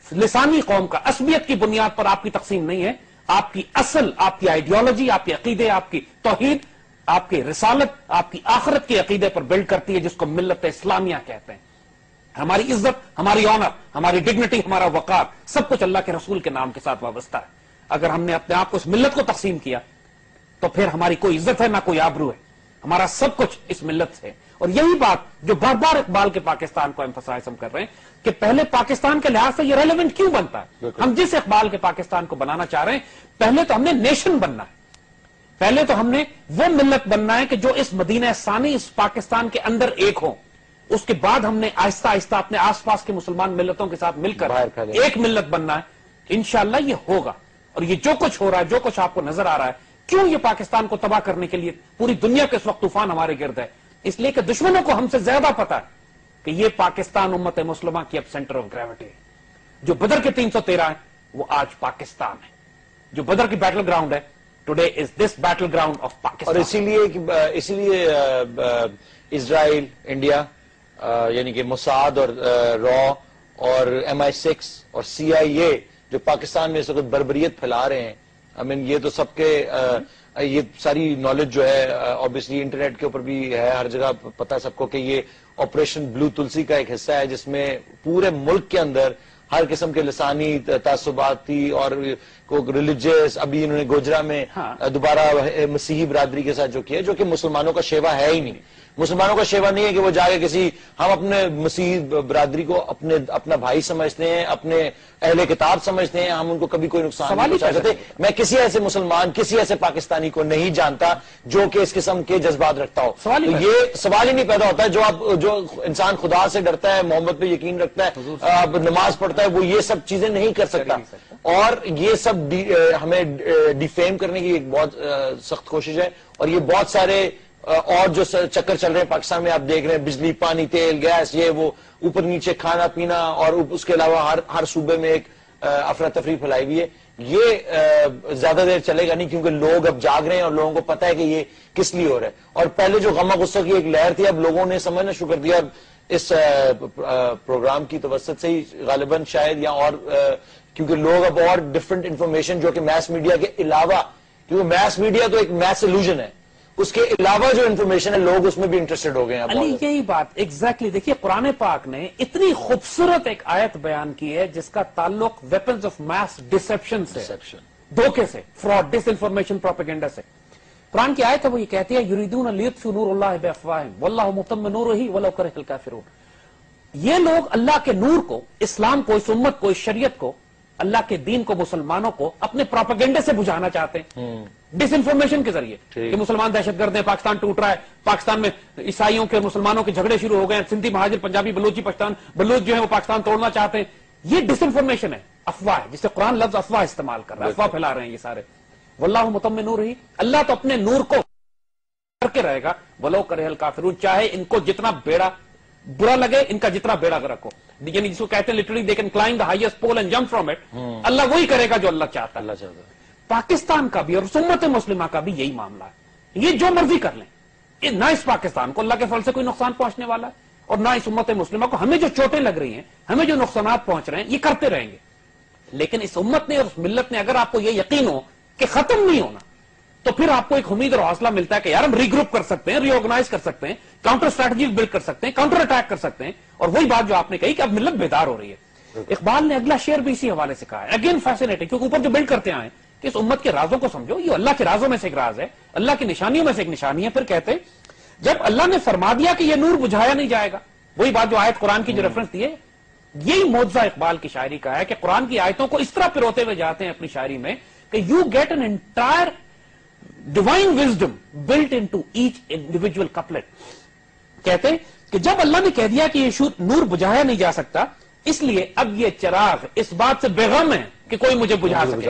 [SPEAKER 3] لسانی قوم کا عصبیت کی بنیاد پر آپ کی تقسیم نہیں ہے. آپ کی اصل، آپ کی آئیڈیالوجی، آپ کے عقیدے، آپ کی توحید، آپ کی رسالت، آپ کی آخرت کے عقیدے پر بلڈ کرتی ہے، جس کو ملت اسلامیہ کہتے ہیں. ہماری عزت، ہماری آنر، ہماری ڈگنیٹی، ہمارا وقار، سب کچھ اللہ کے رسول کے نام کے ساتھ وابستہ ہے. اگر ہم نے اپنے آپ کو اس ملت کو تقسیم کیا تو پھر ہماری کوئی عزت ہے نہ کوئی آبرو ہے. ہمارا سب کچھ اس ملت سے. اور یہی بات جو بار بار اقبال کے پاکستان کو ایمفسائز ہم کر رہے ہیں کہ پہلے پاکستان کے لحاظ سے یہ ریلیونٹ کیوں بنتا ہے. ہم جس اقبال کے پاکستان کو بنانا چاہ رہے ہیں، پہلے تو ہم نے نیشن بننا ہے. پہلے تو ہم نے وہ ملت بننا ہے کہ جو اس مدینہ ثانی، اس پاکستان کے اندر ایک ہو. اس کے بعد ہم نے آہستہ آہستہ اپنے آس پاس کے مسلمان ملتوں کے ساتھ مل کر ایک ملت بننا ہے. انشاءاللہ یہ ہوگا. اور یہ جو کچھ ہو رہا ہے، جو کچھ آپ کو نظر آ رہا ہے، کیوں یہ پاکستان کو تباہ کرنے کے لیے پوری دنیا کے اس وقت طوفان ہمارے گرد ہے؟ اس لیے کہ دشمنوں کو ہم سے زیادہ پتا ہے کہ یہ پاکستان امت مسلمہ کی اب سینٹر آف گریوٹی ہے. جو بدر کے تین سو تیرہ ہے وہ آج پاکستان ہے. جو بدر کی بیٹل گراؤنڈ ہے، today is this battle ground of Pakistan.
[SPEAKER 5] اور اسی لیے اسی لیے اسرائیل، انڈیا، یعنی کہ موساد اور را اور ایم آئی سکس اور سی آئی اے جو پاکستان میں اس وقت بربریت پھیلا رہے ہیں، آئی مین یہ تو سب کے یہ ساری نالج جو ہے آبویسلی انٹرنیٹ کے اوپر بھی ہے، ہر جگہ پتا ہے سب کو کہ یہ آپریشن بلو تلسی کا ایک حصہ ہے، جس میں پورے ملک کے اندر ہر قسم کے لسانی تعصباتی اور ریلیجیس، ابھی انہوں نے گوجرا میں دوبارہ مسیحی برادری کے ساتھ جو کیا، جو کہ مسلمانوں کا شیوا ہے ہی نہیں. مسلمانوں کا شیوا نہیں ہے کہ وہ جا کے کسی، ہم اپنے مسیحی برادری کو اپنے اپنا بھائی سمجھتے ہیں، اپنے اہل کتاب سمجھتے ہیں، ہم ان کو کبھی کوئی نقصان نہیں پہنچا سکتے. میں کسی ایسے مسلمان، کسی ایسے پاکستانی کو نہیں جانتا جو کہ اس قسم کے جذبات رکھتا ہو. تو یہ سوال ہی نہیں پیدا ہوتا ہے. جو آپ جو انسان خدا سے ڈرتا ہے، محمد پہ یقین رکھتا ہے، نماز پڑھتا ہے، وہ یہ سب چیزیں نہیں کر سکتا. اور یہ سب ہمیں ڈیفیم کرنے کی ایک بہت سخت کوشش ہے. اور یہ بہت سارے اور جو چکر چل رہے ہیں پاکستان میں، آپ دیکھ رہے ہیں بجلی، پانی، تیل، گیس، یہ وہ اوپر نیچے، کھانا پینا، اور اس کے علاوہ ہر ہر صوبے میں ایک افراتفری پھیلائی ہوئی ہے. یہ زیادہ دیر چلے گا نہیں، کیونکہ لوگ اب جاگ رہے ہیں اور لوگوں کو پتا ہے کہ یہ کس لیے ہو رہا ہے. اور پہلے جو غم غصہ کی ایک لہر تھی، اب لوگوں نے سمجھنا شروع کر دیا. اس پروگرام کی توسط سے ہی غالباً شاید، یا اور کیونکہ لوگ اب اور ڈفرنٹ انفارمیشن جو کہ میس میڈیا کے علاوہ، کیونکہ میس میڈیا تو ایک میس ایلوژن ہے، اس کے علاوہ جو انفارمیشن ہے لوگ اس میں بھی انٹرسٹڈ ہو گئے ہیں.
[SPEAKER 3] علی یہی بات ایگزیکٹلی. دیکھیے قرآن پاک نے اتنی خوبصورت ایک آیت بیان کی ہے جس کا تعلق ویپنز آف میس ڈسپشن سے، دھوکے سے، فراڈ، ڈس انفارمیشن، پروپیگنڈا سے. قرآن کی آیت ہے وہ یہ کہتی ہے یریدون لیطفئوا نور اللہ بافواہہم واللہ متم نورہ ولو کرہ الکافرون. یہ لوگ اللہ کے نور کو، اسلام کو، اس امت کو، اس شریعت کو، اللہ کے دین کو، مسلمانوں کو اپنے پروپیگنڈے سے بجھانا چاہتے ہیں، ڈس انفارمیشن کے ذریعے کہ مسلمان دہشت گرد ہیں، پاکستان ٹوٹ رہا ہے، پاکستان میں عیسائیوں کے اور مسلمانوں کے جھگڑے شروع ہو گئے ہیں، سندھی مہاجر، پنجابی، بلوچی، پاکستان بلوچ جو ہیں وہ پاکستان توڑنا چاہتے ہیں. یہ ڈس انفارمیشن ہے، افواہ ہے، جس سے قرآن لفظ افواہ استعمال کر رہا ہے، افواہ پھیلا رہے ہیں یہ سارے. واللہ متم نورہ، اللہ تو اپنے نور کو کر کے رہے گا، ولو کرہ الکافرون، چاہے ان کو جتنا بیڑا برا لگے، ان کا جتنا بیڑا گرک ہو. یعنی جس کو کہتے ہیں literally they can climb the highest pole and jump from it. اللہ وہی کرے گا جو اللہ چاہتا ہے. اللہ چاہتا ہے. پاکستان کا بھی اور امت مسلمہ کا بھی یہی معاملہ ہے. یہ جو مرضی کر لیں، نہ اس پاکستان کو اللہ کے فضل سے کوئی نقصان پہنچنے والا ہے، اور نہ اس امت مسلمہ کو ہمیں جو چوٹیں لگ رہی ہیں، ہمیں جو نقصانات پہنچ رہے ہیں، یہ کرتے رہیں گے. لیکن اس امت نے اور اس ملت نے اگر آپ کو یہ یقین ہو کہ ختم نہیں ہونا، تو پھر آپ کو ایک امید اور حوصلہ ملتا ہے کہ یار ہم ری گروپ کر سکتے ہیں، ری آرگنائز کر سکتے ہیں، کاؤنٹر اسٹریٹجیز بلڈ کر سکتے ہیں، کاؤنٹر اٹیک کر سکتے ہیں. اور وہی بات جو آپ نے کہی کہ اب ملت بیدار ہو رہی ہے. اقبال نے اگلا شعر بھی اسی حوالے سے کہا ہے، اگین فیسینیٹنگ، کیونکہ اوپر جو بلڈ کرتے آئے کہ اس امت کے رازوں کو سمجھو. یہ اللہ کے رازوں میں سے ایک راز ہے، اللہ کی نشانیوں میں سے ایک نشانی ہے. پھر کہتے ہیں جب اللہ نے فرما دیا کہ یہ نور بجھایا نہیں جائے گا، وہی بات جو آیت قرآن کی جو ریفرنس دی ہے، یہی معجزہ اقبال کی شاعری کا ہے کہ قرآن کی آیتوں کو اس طرح پروتے ہوئے جاتے ہیں اپنی شاعری میں کہ you get an entire divine wisdom built into each individual couplet. کہتے ہیں کہ جب اللہ نے کہہ دیا کہ یہ نور بجھایا نہیں جا سکتا، اس لیے اب یہ چراغ اس بات سے بے غم ہے کہ کوئی مجھے بجھا سکے.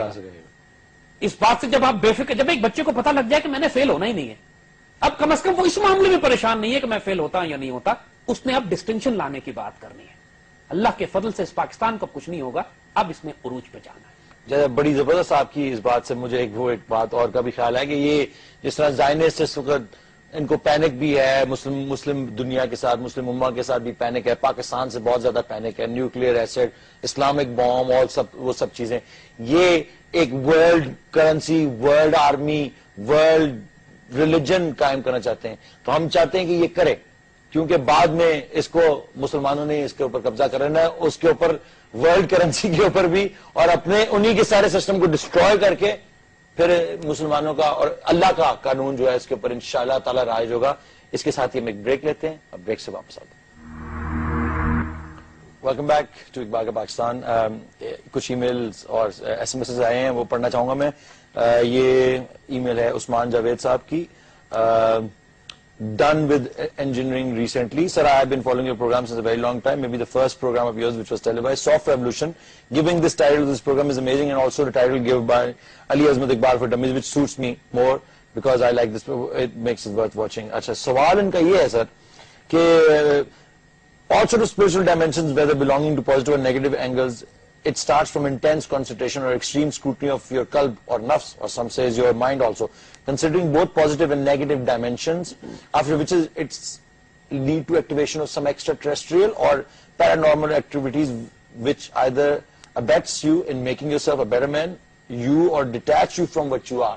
[SPEAKER 3] اس بات سے جب آپ بے فکر، جب ایک بچے کو پتہ لگ جائے کہ میں نے فیل ہونا ہی نہیں ہے، اب کم از کم وہ اس معاملے میں پریشان نہیں ہے کہ میں فیل ہوتا یا نہیں ہوتا، اس نے اب ڈسٹنکشن لانے کی بات کرنی ہے. اللہ کے فضل سے اس پاکستان کو کچھ نہیں ہوگا، اب اس میں عروج پہ جانا ہے.
[SPEAKER 5] بڑی زبردست آپ کی اس بات سے مجھے ایک وہ ایک بات اور کا بھی خیال ہے کہ یہ جس طرح زائنسٹ اس وقت ان کو پینک بھی ہے، مسلم مسلم دنیا کے ساتھ، مسلم امہ کے ساتھ بھی پینک ہے، پاکستان سے بہت زیادہ پینک ہے، نیوکلیئر ایسڈ، اسلامک بام اور سب وہ سب چیزیں. یہ ایک world currency, world army, world religion قائم کرنا چاہتے ہیں. تو ہم چاہتے ہیں کہ یہ کرے، کیونکہ بعد میں اس کو مسلمانوں نے اس کے اوپر قبضہ کرنا ہے، اس کے اوپر ورلڈ کرنسی کے اوپر بھی، اور اپنے انہی کے سارے سسٹم کو ڈسٹروائے کر کے پھر مسلمانوں کا اور اللہ کا قانون جو ہے اس کے اوپر انشاءاللہ تعالی رائج ہوگا. اس کے ساتھ ہی ہم ایک بریک لیتے ہیں، اب بریک سے واپس آتے ہیں. ویلکم بیک ٹو اقبال کا پاکستان. کچھ ای میلز اور ایس ایم ایس آئے ہیں، وہ پڑھنا چاہوں گا میں. یہ ای میل ہے عثمان جاوید صاحب کی. Done with engineering recently. Sir, I have been following your program since a very long time. Maybe the first program of yours which was televised, Soft Revolution. Giving this title to this program is amazing, and also the title given by Ali Azmat Iqbal for Dummies, which suits me more because I like this. It makes it worth watching. Acha, sawal inka ye hai sir ke all sort of spiritual dimensions, whether belonging to positive or negative angles, it starts from intense concentration or extreme scrutiny of your qalb or nafs, or some says your mind also, considering both positive and negative dimensions, after which is it's lead to activation of some extraterrestrial or paranormal activities which either abets you in making yourself a better man, you, or detach you from what you are.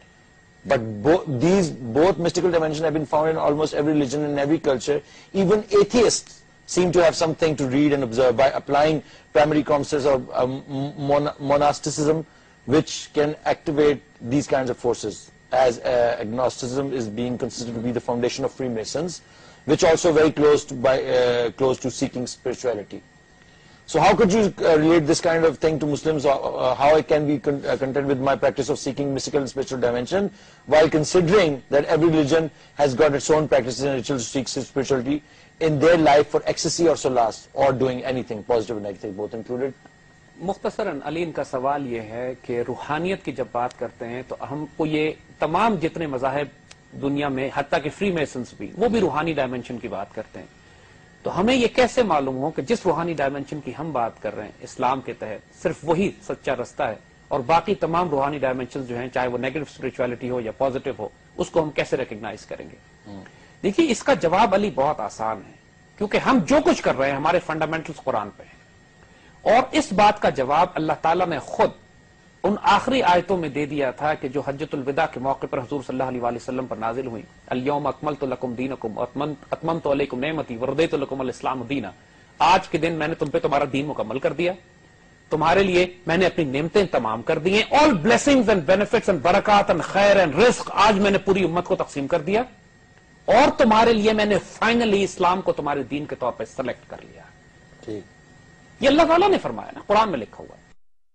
[SPEAKER 5] But both these both mystical dimensions have been found in almost every religion and every culture. Even atheists seem to have something to read and observe by applying primary concepts of um, mon monasticism, which can activate these kinds of forces, as uh, agnosticism is being considered to be the foundation of Freemasons, which also very close to, by, uh, close to seeking spirituality. So how could you uh, relate this kind of thing to Muslims, or uh, how I can be con uh, content with my practice of seeking mystical and spiritual dimension, while considering that every religion has got its own practices and rituals to seek spirituality in their life for ecstasy or solace, or doing anything positive and negative, both included?
[SPEAKER 3] مختصراً علی ان کا سوال یہ ہے کہ روحانیت کی جب بات کرتے ہیں تو ہم کو یہ تمام جتنے مذاہب دنیا میں، حتیٰ کہ فری میسنز بھی، وہ بھی روحانی ڈائمنشن کی بات کرتے ہیں. تو ہمیں یہ کیسے معلوم ہو کہ جس روحانی ڈائمنشن کی ہم بات کر رہے ہیں اسلام کے تحت صرف وہی سچا رستہ ہے، اور باقی تمام روحانی ڈائمنشن جو ہیں، چاہے وہ نیگیٹو اسپرچولیٹی ہو یا پازیٹیو ہو، اس کو ہم کیسے ریکگنائز کریں گے؟ دیکھیے، اس کا جواب علی بہت آسان ہے، کیونکہ ہم جو کچھ کر رہے ہیں ہمارے فنڈامنٹلز قرآن پہ ہیں، اور اس بات کا جواب اللہ تعالیٰ نے خود ان آخری آیتوں میں دے دیا تھا کہ جو حجۃ الوداع کے موقع پر حضور صلی اللہ علیہ وآلہ وسلم پر نازل ہوئی. الیوم اکملت لکم دینکم اتممت علیکم نعمتی ورضیت لکم الاسلام دینا. آج کے دن میں نے تم پہ تمہارا دین مکمل کر دیا، تمہارے لیے میں نے اپنی نعمتیں تمام کر دی ہیں. All blessings and benefits and برکات اینڈ خیر اینڈ رزق آج میں نے پوری امت کو تقسیم کر دیا، اور تمہارے لیے میں نے فائنلی اسلام کو تمہارے دین کے طور پہ سلیکٹ کر لیا.
[SPEAKER 5] ٹھیک،
[SPEAKER 3] یہ اللہ تعالیٰ نے فرمایا نا، قرآن میں لکھا ہوا ہے.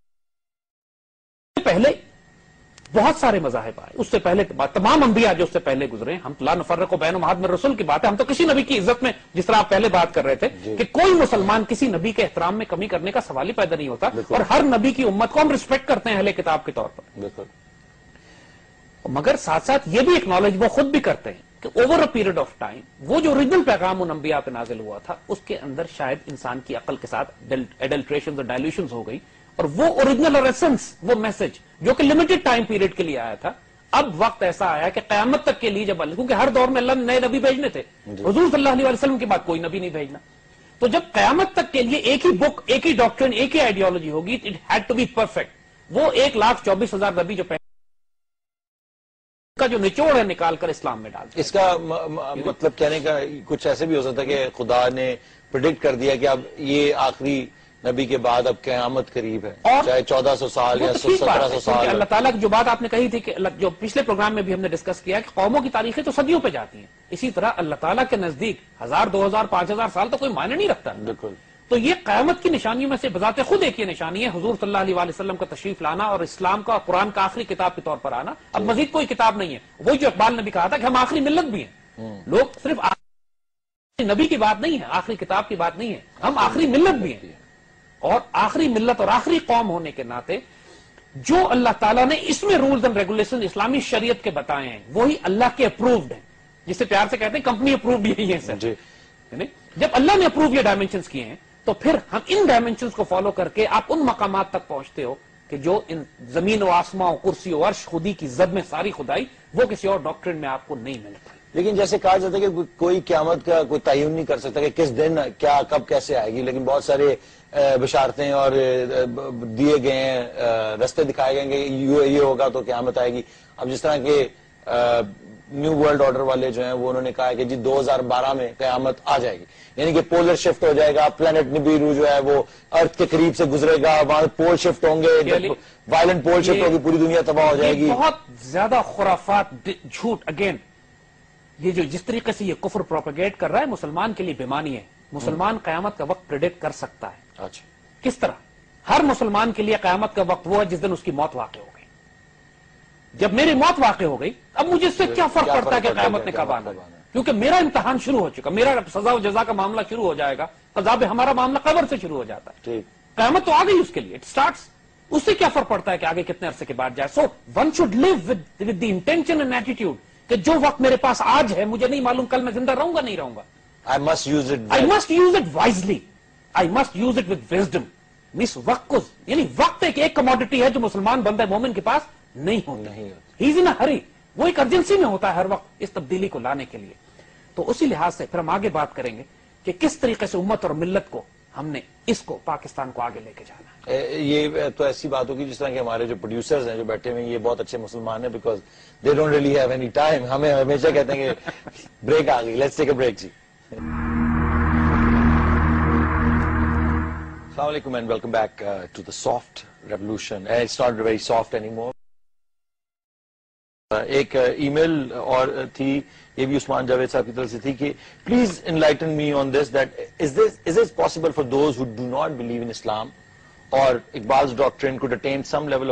[SPEAKER 3] پہلے بہت سارے مذاہب آئے، اس سے پہلے تمام انبیاء جو اس سے پہلے گزرے، ہم لا نفرق بین احد من رسول کی بات ہے. ہم تو کسی نبی کی عزت میں، جس طرح آپ پہلے بات کر رہے تھے کہ کوئی مسلمان کسی نبی کے احترام میں کمی کرنے کا سوال ہی پیدا نہیں ہوتا، اور ہر نبی کی امت کو ہم رسپیکٹ کرتے ہیں اہل کتاب کے طور پر.
[SPEAKER 5] بالکل.
[SPEAKER 3] مگر ساتھ ساتھ یہ بھی ایکنالج وہ خود بھی کرتے ہیں کہ over a period of time وہ جو اوریجنل پیغام ان انبیاء پہ نازل ہوا تھا، اس کے اندر شاید انسان کی عقل کے ساتھ ایڈلٹریشنز اور ڈائلیوشنز ہو گئی، اور وہ اوریجنل اور ایسنس، وہ میسج جو کہ لمیٹڈ ٹائم پیریڈ کے لیے آیا تھا، اب وقت ایسا آیا کہ قیامت تک کے لیے جب اللہ، کیونکہ ہر دور میں اللہ نے نئے نبی بھیجنے تھے، حضور صلی اللہ علیہ وسلم کے بعد کوئی نبی نہیں بھیجنا، تو جب قیامت تک کے لیے ایک ہی بک، ایک ہی ڈاکٹرن، ایک ہی آئیڈیالوجی ہوگی، it had to be perfect. وہ ایک لاکھ چوبیس ہزار نبی جو کا جو نچوڑ ہے نکال کر اسلام میں ڈال.
[SPEAKER 5] اس کا مطلب کہنے کا کچھ ایسے بھی ہو سکتا ہے کہ خدا نے پریڈکٹ کر دیا کہ اب یہ آخری نبی کے بعد اب قیامت قریب ہے، چاہے چودہ سو سال یا سترہ سو سال.
[SPEAKER 3] اللہ تعالیٰ کی جو بات آپ نے کہی تھی کہ جو پچھلے پروگرام میں بھی ہم نے ڈسکس کیا کہ قوموں کی تاریخیں تو صدیوں پہ جاتی ہیں، اسی طرح اللہ تعالیٰ کے نزدیک ہزار دو ہزار پانچ ہزار سال تو کوئی معنی نہیں رکھتا.
[SPEAKER 5] بالکل.
[SPEAKER 3] تو یہ قیامت کی نشانیوں میں سے بذات خود ایک یہ نشانی ہے، حضور صلی اللہ علیہ وآلہ وسلم کا تشریف لانا اور اسلام کا، قرآن کا آخری کتاب کے طور پر آنا. اب مزید کوئی کتاب نہیں ہے. وہی جو اقبال نے بھی کہا تھا کہ ہم آخری ملت بھی ہیں. لوگ صرف نبی کی بات نہیں ہے، آخری کتاب کی بات نہیں ہے، ہم آخری ملت بھی ہیں. اور آخری ملت اور آخری قوم ہونے کے ناطے جو اللہ تعالیٰ نے اس میں رولز اینڈ ریگولیشن اسلامی شریعت کے بتائے ہیں وہی اللہ کے اپرووڈ ہیں، جسے پیار سے کہتے ہیں کمپنی اپرووڈ یہی ہے سر. جب اللہ نے اپروو یہ ڈائمنشنز کیے ہیں تو پھر ہم ان ڈائمنشنز کو فالو کر کے آپ ان مقامات تک پہنچتے ہو کہ جو ان زمین و آسمان و کرسی و عرش خودی کی زد میں ساری خدائی، وہ کسی اور ڈاکٹرن میں آپ کو نہیں ملتا.
[SPEAKER 5] لیکن جیسے کہا جاتا ہے کہ کوئی قیامت کا کوئی تعین نہیں کر سکتا کہ کس دن کیا کب کیسے آئے گی، لیکن بہت سارے بشارتیں اور دیے گئے ہیں، رستے دکھائے گئے کہ یہ ہوگا تو قیامت آئے گی. اب جس طرح کے نیو ورلڈ آرڈر والے جو ہیں وہ انہوں نے کہا کہ جی دو ہزار بارہ میں قیامت آ جائے گی، یعنی کہ پولر شفٹ ہو جائے گا، پلانٹ نبیرو جو ہے وہ ارتھ کے قریب سے گزرے گا، وہاں پول شفٹ ہوں گے، وائلنٹ پول شفٹ ہوگی، پوری دنیا تباہ ہو جائے گی.
[SPEAKER 3] بہت زیادہ خرافات، جھوٹ. اگین یہ جو جس طریقے سے یہ کفر پروپیگیٹ کر رہا ہے مسلمان کے لیے بیمانی ہے. مسلمان قیامت کا وقت پریڈکٹ کر سکتا ہے.
[SPEAKER 5] اچھا
[SPEAKER 3] کس طرح؟ ہر مسلمان کے لیے قیامت کا وقت وہ ہے جس دن اس کی موت واقع ہو گئی. جب میری موت واقع ہو گئی اب مجھے اس سے کیا فرق پڑتا ہے کہ قیامت نے کب آنا ہے؟ کیونکہ میرا امتحان شروع ہو چکا، میرا سزا و جزا کا معاملہ شروع ہو جائے گا. عذاب ہمارا معاملہ قبر سے شروع ہو جاتا ہے. قیامت تو آ گئی اس کے لیے، اٹ سٹارٹس. اس سے کیا فرق پڑتا ہے کہ آگے کتنے عرصے کے بعد جائے؟ So one should live with the intention and attitude کہ جو وقت میرے پاس آج ہے مجھے نہیں معلوم کل میں زندہ رہوں گا نہیں رہوں گا.
[SPEAKER 5] I must use it
[SPEAKER 3] I must use it wisely. I must use it with wisdom. اس وقت کو یعنی وقت ایک ایک کموڈٹی ہے جو مسلمان بندہ مومن کے پاس نہیں ہوتی. He is in a hurry. وہ ایک ارجنسی میں ہوتا ہے ہر وقت اس تبدیلی کو لانے کے لیے. تو اسی لحاظ سے پھر ہم آگے بات کریں گے کہ کس طریقے سے امت اور ملت کو ہم نے اس کو پاکستان کو آگے لے کے جانا ہے.
[SPEAKER 5] یہ تو ایسی بات ہوگی جس طرح کہ ہمارے جو پروڈیوسرز ہیں جو بیٹھے ہوئے ہیں یہ بہت اچھے مسلمان ہیں because they don't really have any time. ہمیں ہمیشہ کہتے ہیں کہ بریک آ گئی، لیٹس ٹیک اے بریک. جی السلام علیکم and welcome back to the soft revolution. It's not very soft anymore. ایک ای میل اور تھی، یہ بھی عثمان جاوید صاحب کی طرف سے تھی کہ please enlighten me on this that is this is it possible for those who do not believe in Islam اور Iqbal's doctrine could attain some level of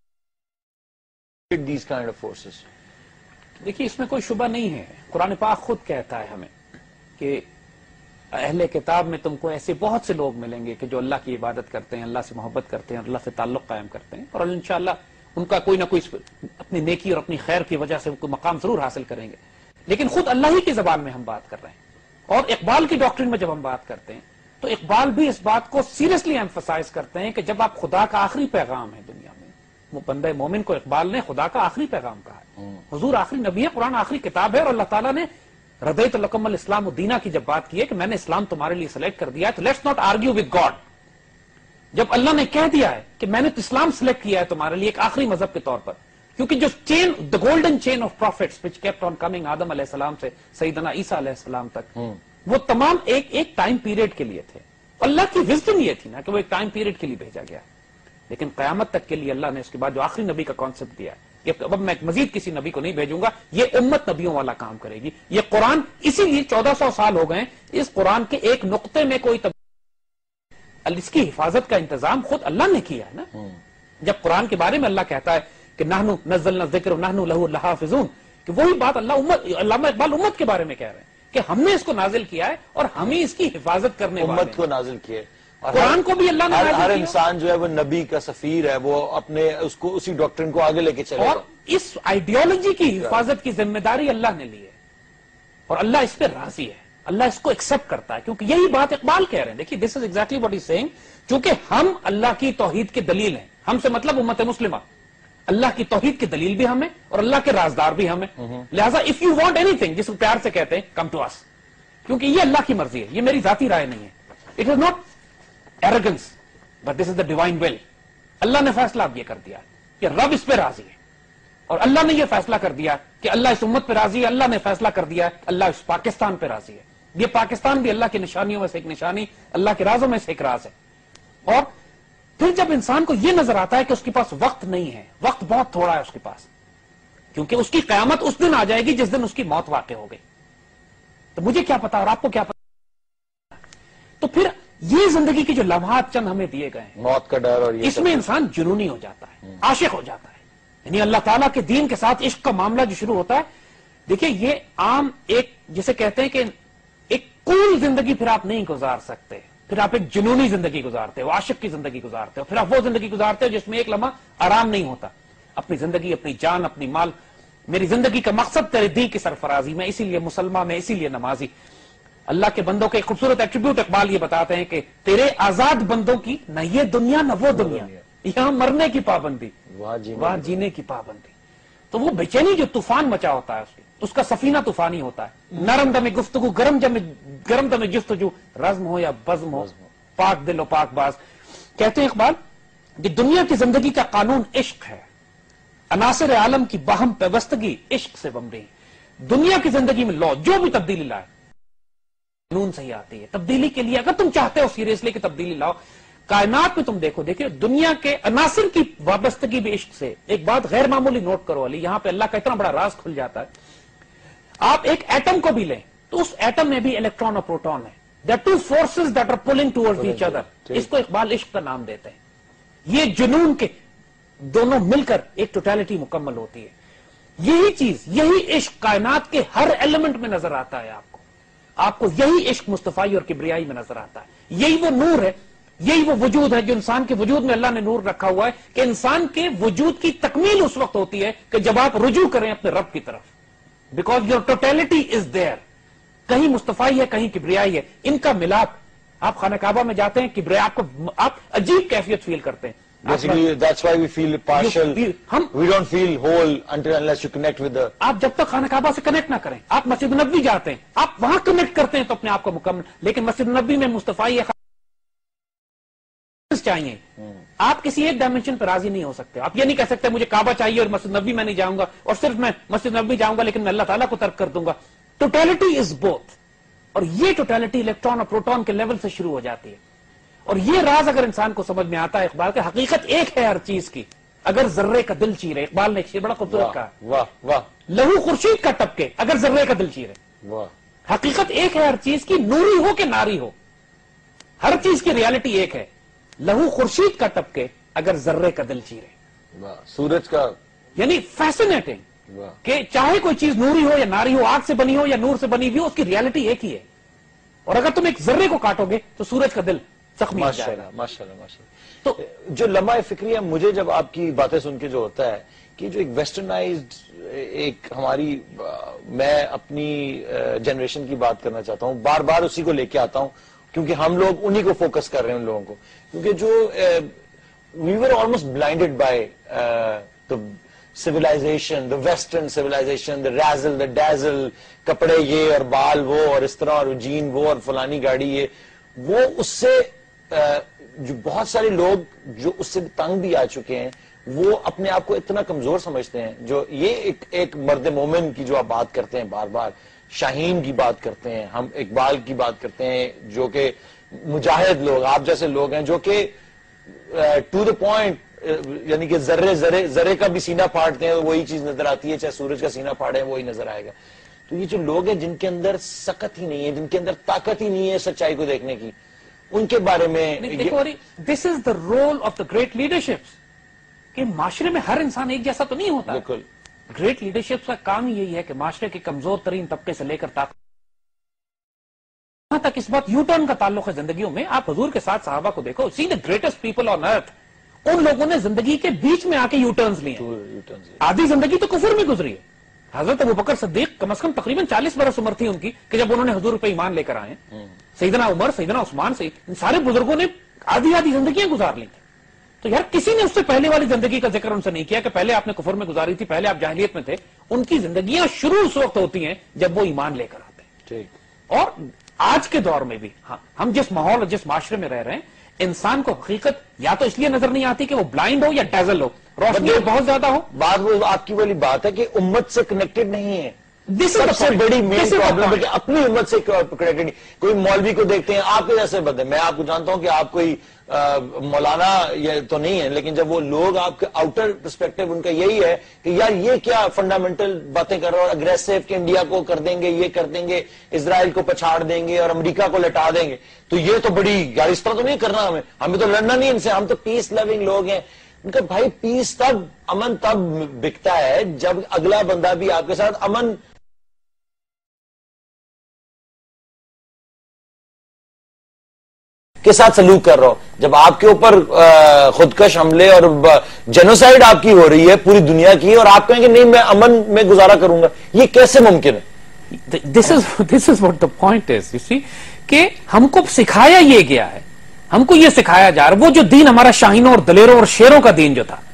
[SPEAKER 5] these kind of forces.
[SPEAKER 3] دیکھیے اس میں کوئی شبہ نہیں ہے. قرآن پاک خود کہتا ہے ہمیں کہ اہل کتاب میں تم کو ایسے بہت سے لوگ ملیں گے کہ جو اللہ کی عبادت کرتے ہیں، اللہ سے محبت کرتے ہیں، اللہ سے تعلق قائم کرتے ہیں، اور انشاءاللہ ان کا کوئی نہ کوئی اپنی نیکی اور اپنی خیر کی وجہ سے کوئی مقام ضرور حاصل کریں گے. لیکن خود اللہ ہی کی زبان میں ہم بات کر رہے ہیں. اور اقبال کی ڈاکٹرن میں جب ہم بات کرتے ہیں تو اقبال بھی اس بات کو سیریسلی ایمفسائز کرتے ہیں کہ جب آپ خدا کا آخری پیغام ہے دنیا میں، وہ بندہ مومن کو اقبال نے خدا کا آخری پیغام کہا ہے. حضور آخری نبی ہے، قرآن آخری کتاب ہے، اور اللہ تعالیٰ نے رضیت لکم الاسلام الدینہ کی جب بات کی ہے کہ میں نے اسلام تمہارے لیے سلیکٹ کر دیا ہے، تو let's not argue with God. جب اللہ نے کہہ دیا ہے کہ میں نے تو اسلام سلیکٹ کیا ہے تمہارے لیے ایک آخری مذہب کے طور پر، کیونکہ جو chain the golden chain of prophets which kept on coming Adam علیہ السلام سے سیدنا عیسیٰ علیہ السلام تک، وہ تمام ایک ایک ٹائم پیریڈ کے لیے تھے. اللہ کی وزڈم یہ تھی نا کہ وہ ایک ٹائم پیریڈ کے لیے بھیجا گیا. لیکن قیامت تک کے لیے اللہ نے اس کے بعد جو آخری نبی کا کانسیپٹ دیا ہے کہ اب میں مزید کسی نبی کو نہیں بھیجوں گا، یہ امت نبیوں والا کام کرے گی. یہ قرآن اسی لیے چودہ سو سال ہو گئے، اس قرآن کے ایک نقطے میں کوئی تب... اس کی حفاظت کا انتظام خود اللہ نے کیا ہے نا. جب قرآن کے بارے میں اللہ کہتا ہے کہ نحنو نزلنا الذکر ونحنو لہ لحافظون، کہ وہی بات اللہ امت علامہ اقبال امت کے بارے میں کہہ رہے ہیں کہ ہم نے اس کو نازل کیا ہے اور ہم ہی اس کی حفاظت کرنے والے ہیں.
[SPEAKER 5] امت کو نازل کیا ہے،
[SPEAKER 3] قرآن کو بھی اللہ نے نازل کیا.
[SPEAKER 5] ہر انسان جو ہے وہ نبی کا سفیر ہے، وہ اپنے اس کو اسی ڈاکٹرن کو آگے لے کے چلے
[SPEAKER 3] اور
[SPEAKER 5] گا.
[SPEAKER 3] اس آئیڈیالوجی کی حفاظت کی ذمہ داری اللہ نے لی ہے اور اللہ اس پہ راضی ہے. اللہ اس کو ایکسپٹ کرتا ہے کیونکہ یہی بات اقبال کہہ رہے ہیں. دیکھیے this is exactly what he seeing, چونکہ ہم اللہ کی توحید کی دلیل ہیں. ہم سے مطلب امت مسلمہ، اللہ کی توحید کی دلیل بھی ہمیں اور اللہ کے رازدار بھی ہمیں. لہٰذا if you want anything, جس کو پیار سے کہتے ہیں کم ٹو اس، کیونکہ یہ اللہ کی مرضی ہے، یہ میری ذاتی رائے نہیں ہے. It is not arrogance but this is the divine will. اللہ نے فیصلہ اب یہ کر دیا کہ رب اس پہ راضی ہے، اور اللہ نے یہ فیصلہ کر دیا کہ اللہ اس امت پہ راضی ہے. اللہ نے فیصلہ کر دیا اللہ اس پاکستان پہ راضی ہے. یہ پاکستان بھی اللہ کی نشانیوں میں سے ایک نشانی، اللہ کے رازوں میں سے ایک راز ہے. اور پھر جب انسان کو یہ نظر آتا ہے کہ اس کے پاس وقت نہیں ہے، وقت بہت تھوڑا ہے اس کے پاس، کیونکہ اس کی قیامت اس دن آ جائے گی جس دن اس کی موت واقع ہو گئی. تو مجھے کیا پتا اور آپ کو کیا پتا، تو پھر یہ زندگی کے جو لمحات چند ہمیں دیے گئے ہیں،
[SPEAKER 5] موت کا ڈر، اور
[SPEAKER 3] اس میں انسان جنونی ہو جاتا ہے، عاشق ہو جاتا ہے. یعنی اللہ تعالیٰ کے دین کے ساتھ عشق کا معاملہ جو شروع ہوتا ہے. دیکھیں یہ عام ایک جسے کہتے ہیں کہ ایک کول زندگی پھر آپ نہیں گزار سکتے، پھر آپ ایک جنونی زندگی گزارتے ہو، عاشق کی زندگی گزارتے ہو، پھر آپ وہ زندگی گزارتے ہو جس میں ایک لمحہ آرام نہیں ہوتا. اپنی زندگی، اپنی جان، اپنی مال، میری زندگی کا مقصد تیرے دین کی سرفرازی، میں اسی لیے مسلمان، میں اسی لیے نمازی. اللہ کے بندوں کے ایک خوبصورت ایٹریبیوٹ اقبال یہ بتاتے ہیں کہ تیرے آزاد بندوں کی نہ یہ دنیا نہ وہ دنیا، یہاں مرنے کی پابندی، وہاں جینے کی پابندی. تو وہ بے چینی جو طوفان مچا ہوتا ہے اس کی، اس کا سفینہ طوفانی ہوتا ہے. نرم دم گفتگو گرم جم گرم دم جستجو، رزم ہو یا بزم ہو، پاک دل و پاک باز. کہتے ہیں اقبال کہ دنیا کی زندگی کا قانون عشق ہے، عناصر عالم کی باہم پیوستگی عشق سے بن رہی. دنیا کی زندگی میں لو جو بھی تبدیلی لائے قانون سے ہی آتی ہے. تبدیلی کے لیے اگر تم چاہتے ہو سیریسلی کہ تبدیلی لاؤ، کائنات میں تم دیکھو دیکھو دنیا کے عناصر کی وابستگی بھی عشق سے. ایک بات غیر معمولی نوٹ کرو علی، یہاں پہ اللہ کا اتنا بڑا راز کھل جاتا ہے. آپ ایک ایٹم کو بھی لیں تو اس ایٹم میں بھی الیکٹران اور پروٹون ہے. There are two forces that are pulling towards each other. اس کو اقبال عشق کا نام دیتے ہیں. یہ جنون کے دونوں مل کر ایک ٹوٹیلٹی مکمل ہوتی ہے. یہی چیز، یہی عشق کائنات کے ہر ایلیمنٹ میں نظر آتا ہے. آپ کو آپ کو یہی عشق مصطفائی اور کبریائی میں نظر آتا ہے. یہی وہ نور ہے، یہی وہ وجود ہے جو انسان کے وجود میں اللہ نے نور رکھا ہوا ہے کہ انسان کے وجود کی تکمیل اس وقت ہوتی ہے کہ جب آپ رجوع کریں اپنے رب کی طرف. Because your totality is there. کہیں مصطفیٰ ہے کہیں کبریائی ہے، ان کا ملاپ. آپ خانہ کعبہ میں جاتے ہیں، کبریائی آپ کو آپ عجیب کیفیت فیل کرتے ہیں.
[SPEAKER 5] Basically, that's why we feel partial.
[SPEAKER 3] You- ہم
[SPEAKER 5] We don't feel whole until unless you connect with the.
[SPEAKER 3] آپ جب تک خانہ کعبہ سے کنیکٹ نہ کریں، آپ مسجد نبوی جاتے ہیں، آپ وہاں کنیکٹ کرتے ہیں تو اپنے آپ کو مکمل. لیکن مسجد نبوی میں مصطفیٰ چاہیے. آپ کسی ایک ڈائمینشن پہ راضی نہیں ہو سکتے. آپ یہ نہیں کہہ سکتے مجھے کعبہ چاہیے اور مسجد نبوی میں نہیں جاؤں گا، اور صرف میں مسجد نبوی جاؤں گا لیکن میں اللہ تعالیٰ کو ترک کر دوں گا. ٹوٹیلٹی از بوتھ. اور یہ ٹوٹیلٹی الیکٹران اور پروٹون کے لیول سے شروع ہو جاتی ہے. اور یہ راز اگر انسان کو سمجھ میں آتا ہے اقبال کہ حقیقت ایک ہے ہر چیز کی، اگر ذرے کا دل چیرے. اقبال نے ایک شعر بڑا خوبصورت کہا،
[SPEAKER 5] واہ واہ
[SPEAKER 3] لہو خورشید کا ٹپکے اگر ذرے کا دل چیرے.
[SPEAKER 5] واہ.
[SPEAKER 3] حقیقت ایک ہے ہر چیز کی، نوری ہو کہ ناری ہو، ہر چیز کی ریالٹی ایک ہے. لہو خورشید کا ٹپکے اگر ذرے کا دل چیرے.
[SPEAKER 5] واہ. سورج کا.
[SPEAKER 3] یعنی فیسنیٹنگ
[SPEAKER 5] واہ.
[SPEAKER 3] کہ چاہے کوئی چیز نوری ہو یا ناری ہو، آگ سے بنی ہو یا نور سے بنی ہوئی ہو، اس کی ریالٹی ایک ہی ہے. اور اگر تم ایک ذرے کو کاٹو گے تو سورج کا دل زخمی ہو جائے گا.
[SPEAKER 5] ماشاءاللہ ماشاءاللہ ماشاءاللہ. تو جو لمحہ فکری ہے مجھے جب آپ کی باتیں سن کے جو ہوتا ہے کہ جو ایک ویسٹرنائزڈ ایک ہماری، میں اپنی جنریشن کی بات کرنا چاہتا ہوں، بار بار اسی کو لے کے آتا ہوں کیونکہ ہم لوگ انہی کو فوکس کر رہے ہیں ان لوگوں کو. کیونکہ جو we were almost blinded by the civilization, the western civilization, the razzle, the dazzle, کپڑے یہ اور بال وہ اور اس طرح اور جین وہ اور فلانی گاڑی یہ وہ. اس سے جو بہت سارے لوگ جو اس سے تنگ بھی آ چکے ہیں وہ اپنے آپ کو اتنا کمزور سمجھتے ہیں. جو یہ ایک ایک مرد مومن کی جو آپ بات کرتے ہیں بار بار، شاہین کی بات کرتے ہیں، ہم اقبال کی بات کرتے ہیں، جو کہ مجاہد لوگ آپ جیسے لوگ ہیں جو کہ ٹو دا پوائنٹ، یعنی کہ ذرے ذرے ذرے کا بھی سینہ پھاڑتے ہیں وہی چیز نظر آتی ہے، چاہے سورج کا سینہ پھاڑے وہی نظر آئے گا. تو یہ جو لوگ ہیں جن کے اندر سکت ہی نہیں ہے، جن کے اندر طاقت ہی نہیں ہے سچائی کو دیکھنے کی، ان کے بارے میں
[SPEAKER 3] this is the role of the great leadership کہ معاشرے میں ہر انسان ایک جیسا تو نہیں ہوتا.
[SPEAKER 5] بالکل.
[SPEAKER 3] گریٹ لیڈرشپ کا کام ہی یہی ہے کہ معاشرے کے کمزور ترین طبقے سے لے کر طاقت یہاں تک اس بات یو ٹرن کا تعلق ہے زندگیوں میں. آپ حضور کے ساتھ صحابہ کو دیکھو، سی دا گریٹسٹ پیپل آن ارتھ. ان لوگوں نے زندگی کے بیچ میں آ کے یو ٹرنز لیے. آدھی زندگی تو کفر میں گزری ہے. حضرت ابوبکر صدیق کم از کم تقریباً چالیس برس عمر تھی ان کی کہ جب انہوں نے حضور پہ ایمان لے کر آئے. سیدنا عمر، سیدنا عثمان، ان سارے بزرگوں نے آدھی آدھی زندگیاں گزار لی تھی. تو یار کسی نے اس سے پہلے والی زندگی کا ذکر ان سے نہیں کیا کہ پہلے آپ نے کفر میں گزاری تھی، پہلے آپ جاہلیت میں تھے. ان کی زندگیاں شروع اس وقت ہوتی ہیں جب وہ ایمان لے کر آتے ہیں. اور آج کے دور میں بھی ہاں ہم جس ماحول اور جس معاشرے میں رہ رہے ہیں، انسان کو حقیقت یا تو اس لیے نظر نہیں آتی کہ وہ بلائنڈ ہو یا ڈیزل ہو، روشنی بہت زیادہ ہو.
[SPEAKER 5] بات وہ آپ کی والی بات ہے کہ امت سے کنیکٹڈ نہیں ہے. سب سے بڑی مین پرابلم ہے کہ اپنی امت سے کنیکٹڈ نہیں. کوئی مولوی کو دیکھتے ہیں آپ کے جیسے بندے، میں آپ کو جانتا ہوں کہ آپ کوئی مولانا یہ تو نہیں ہے، لیکن جب وہ لوگ آپ کے آؤٹر پرسپیکٹو ان کا یہی ہے کہ یار یہ کیا فنڈامنٹل باتیں کر رہے اور اگریسو کہ انڈیا کو کر دیں گے، یہ کر دیں گے، اسرائیل کو پچھاڑ دیں گے اور امریکہ کو لٹا دیں گے، تو یہ تو بڑی یار اس طرح تو نہیں کرنا، ہمیں ہمیں تو لڑنا نہیں ان سے، ہم تو پیس لونگ لوگ ہیں. ان کا بھائی پیس تب، امن تب بکتا ہے جب اگلا بندہ بھی آپ کے ساتھ امن کے ساتھ سلوک کر رہا ہو. جب آپ کے اوپر خودکش حملے اور جینوسائیڈ آپ کی ہو رہی ہے پوری دنیا کی اور آپ کہیں کہ نہیں میں امن میں گزارا کروں گا، یہ کیسے ممکن ہے؟
[SPEAKER 3] This is this is what the point is you see کہ ہم کو سکھایا یہ گیا ہے، ہم کو یہ سکھایا جا رہا ہے وہ جو دین ہمارا شاہینوں اور دلیروں اور شیروں کا دین جو تھا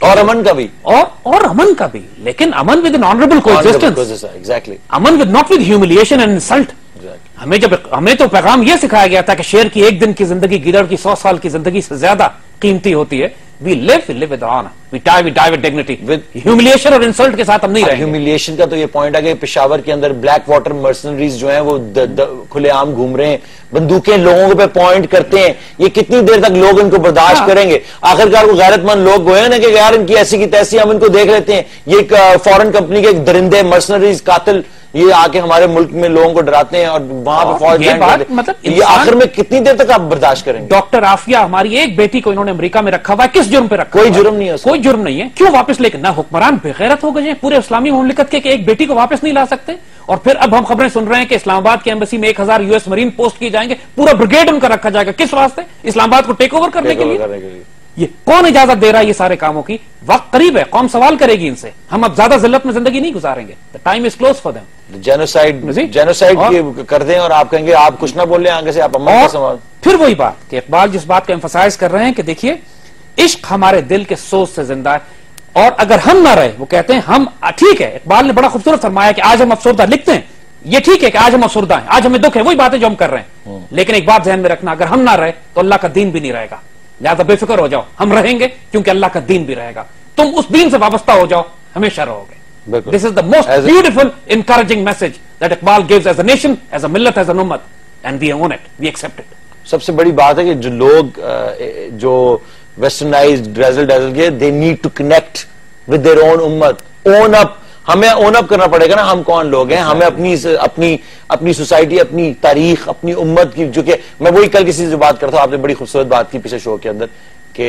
[SPEAKER 5] اور امن کا بھی
[SPEAKER 3] اور اور امن کا بھی, لیکن امن with an honorable coexistence,
[SPEAKER 5] exactly.
[SPEAKER 3] امن with not with humiliation and insult. ہمیں جب ہمیں تو پیغام یہ سکھایا گیا تھا کہ شیر کی ایک دن کی زندگی گیدڑ کی سو سال کی زندگی سے زیادہ قیمتی ہوتی ہے. We live, we live with honor. We die, we die with dignity. With humiliation اور insult کے ساتھ ہم نہیں رہیں گے.
[SPEAKER 5] Humiliation کا تو یہ پوائنٹ ہے کہ پشاور کے اندر بلیک واٹر مرسنریز جو ہیں وہ کھلے عام گھوم رہے ہیں, بندوقیں لوگوں پہ پوائنٹ کرتے ہیں. یہ کتنی دیر تک لوگ ان کو برداشت کریں گے؟ آخرکار وہ غیرت مند لوگ گوئے نا کہ یار ان کی ایسی کی تیسی, ہم ان کو دیکھ لیتے ہیں. یہ ایک فورن کمپنی کے ایک درندے مرسنریز قاتل یہ آ کے ہمارے ملک میں لوگوں کو ڈراتے ہیں اور وہاں پہ فوج جوائن کرتے ہیں.
[SPEAKER 3] مطلب
[SPEAKER 5] یہ آخر میں کتنی دیر تک آپ برداشت کریں گے؟
[SPEAKER 3] ڈاکٹر عافیہ ہماری ایک بیٹی کو انہوں نے امریکہ میں رکھا ہوا ہے, کس جرم پہ رکھا؟
[SPEAKER 5] کوئی جرم نہیں ہے,
[SPEAKER 3] کوئی جرم نہیں ہے. کیوں واپس لے کے نہ حکمران بے غیرت ہو گئے پورے اسلامی مملکت کے کہ ایک بیٹی کو واپس نہیں لا سکتے؟ اور پھر اب ہم خبریں سن رہے ہیں کہ اسلام آباد کے ایمبیسی میں ایک ہزار یو ایس مرین پوسٹ کیے جائیں گے, پورا بریگیڈ ان کا رکھا جائے گا. کس واسطے؟ اسلام آباد کو ٹیک اوور کرنے کے لیے. یہ کون اجازت دے رہا ہے یہ سارے کاموں کی؟ وقت قریب ہے, قوم سوال کرے گی ان سے. ہم اب زیادہ ذلت میں زندگی نہیں گزاریں گے. The time is close for them.
[SPEAKER 5] Genocide genocide کر دیں اور آپ کہیں گے آپ کچھ نہ بول لیں آگے سے, آپ امن کا سوال.
[SPEAKER 3] پھر وہی بات کہ اقبال جس بات کا ایمفسائز کر رہے ہیں کہ دیکھیے عشق ہمارے دل کے سوز سے زندہ ہے, اور اگر ہم نہ رہے, وہ کہتے ہیں ہم ٹھیک ہے, اقبال نے بڑا خوبصورت فرمایا کہ آج ہم افسردہ لکھتے ہیں, یہ ٹھیک ہے کہ آج ہم افسردہ ہیں, آج ہمیں دکھ ہے, وہی باتیں جو ہم کر رہے ہیں, لیکن ایک بات ذہن میں رکھنا, اگر ہم نہ رہے تو اللہ کا دین بھی نہیں رہے گا. لہذا بے فکر ہو جاؤ, ہم رہیں گے کیونکہ اللہ کا دین بھی رہے گا. تم اس دین سے وابستہ ہو جاؤ, ہمیشہ رہو گے. This is the most beautiful, encouraging message that Iqbal gives as a nation, as a millat, as an ummat, and we own it, we accept it.
[SPEAKER 5] سب سے بڑی بات ہے کہ جو لوگ جو ویسٹرنائزڈ ریزل ڈیزل کے, they need to connect with their own ummat, own up. ہمیں اون اپ کرنا پڑے گا نا, ہم کون لوگ ہیں, ہمیں اپنی اپنی اپنی سوسائٹی, اپنی تاریخ, اپنی امت کی, جو کہ میں وہی کل کسی سے بات کرتا ہوں, آپ نے بڑی خوبصورت بات کی پیچھے شو کے اندر کہ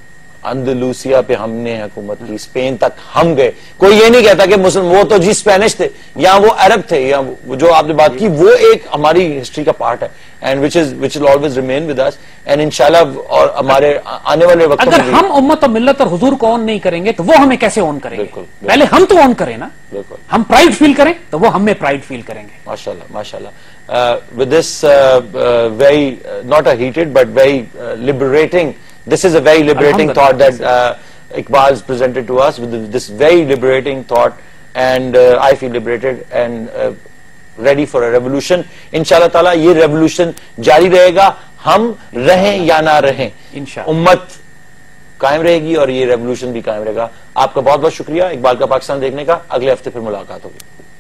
[SPEAKER 5] اندلوسیا پہ ہم نے حکومت کی, اسپین تک ہم گئے. کوئی یہ نہیں کہتا کہ مسلم وہ تو جی اسپینش تھے یا وہ عرب تھے, یا جو آپ نے بات کی وہ ایک ہماری ہسٹری کا پارٹ ہے, and which is which will always remain with us, and inshallah اور ہمارے آنے والے وقت
[SPEAKER 3] اگر ہم امت اور ملت اور حضور کو اون نہیں کریں گے تو وہ ہمیں کیسے اون کریں گے؟ پہلے ہم تو اون کریں نا, ہم پرائڈ فیل کریں تو وہ ہم میں پرائڈ فیل کریں گے.
[SPEAKER 5] ماشاءاللہ ماشاءاللہ. with this very not a heated but very liberating, this is a very liberating thought that uh, Iqbal has presented to us with this very liberating thought, and uh, I feel liberated and uh, ready for a revolution. انشاءاللہ تعالیٰ یہ revolution جاری رہے گا, ہم رہیں یا نہ رہیں, امت قائم رہے گی اور یہ ریولوشن بھی قائم رہے گا. آپ کا بہت بہت شکریہ اقبال کا پاکستان دیکھنے کا. اگلے ہفتے پھر ملاقات ہوگی.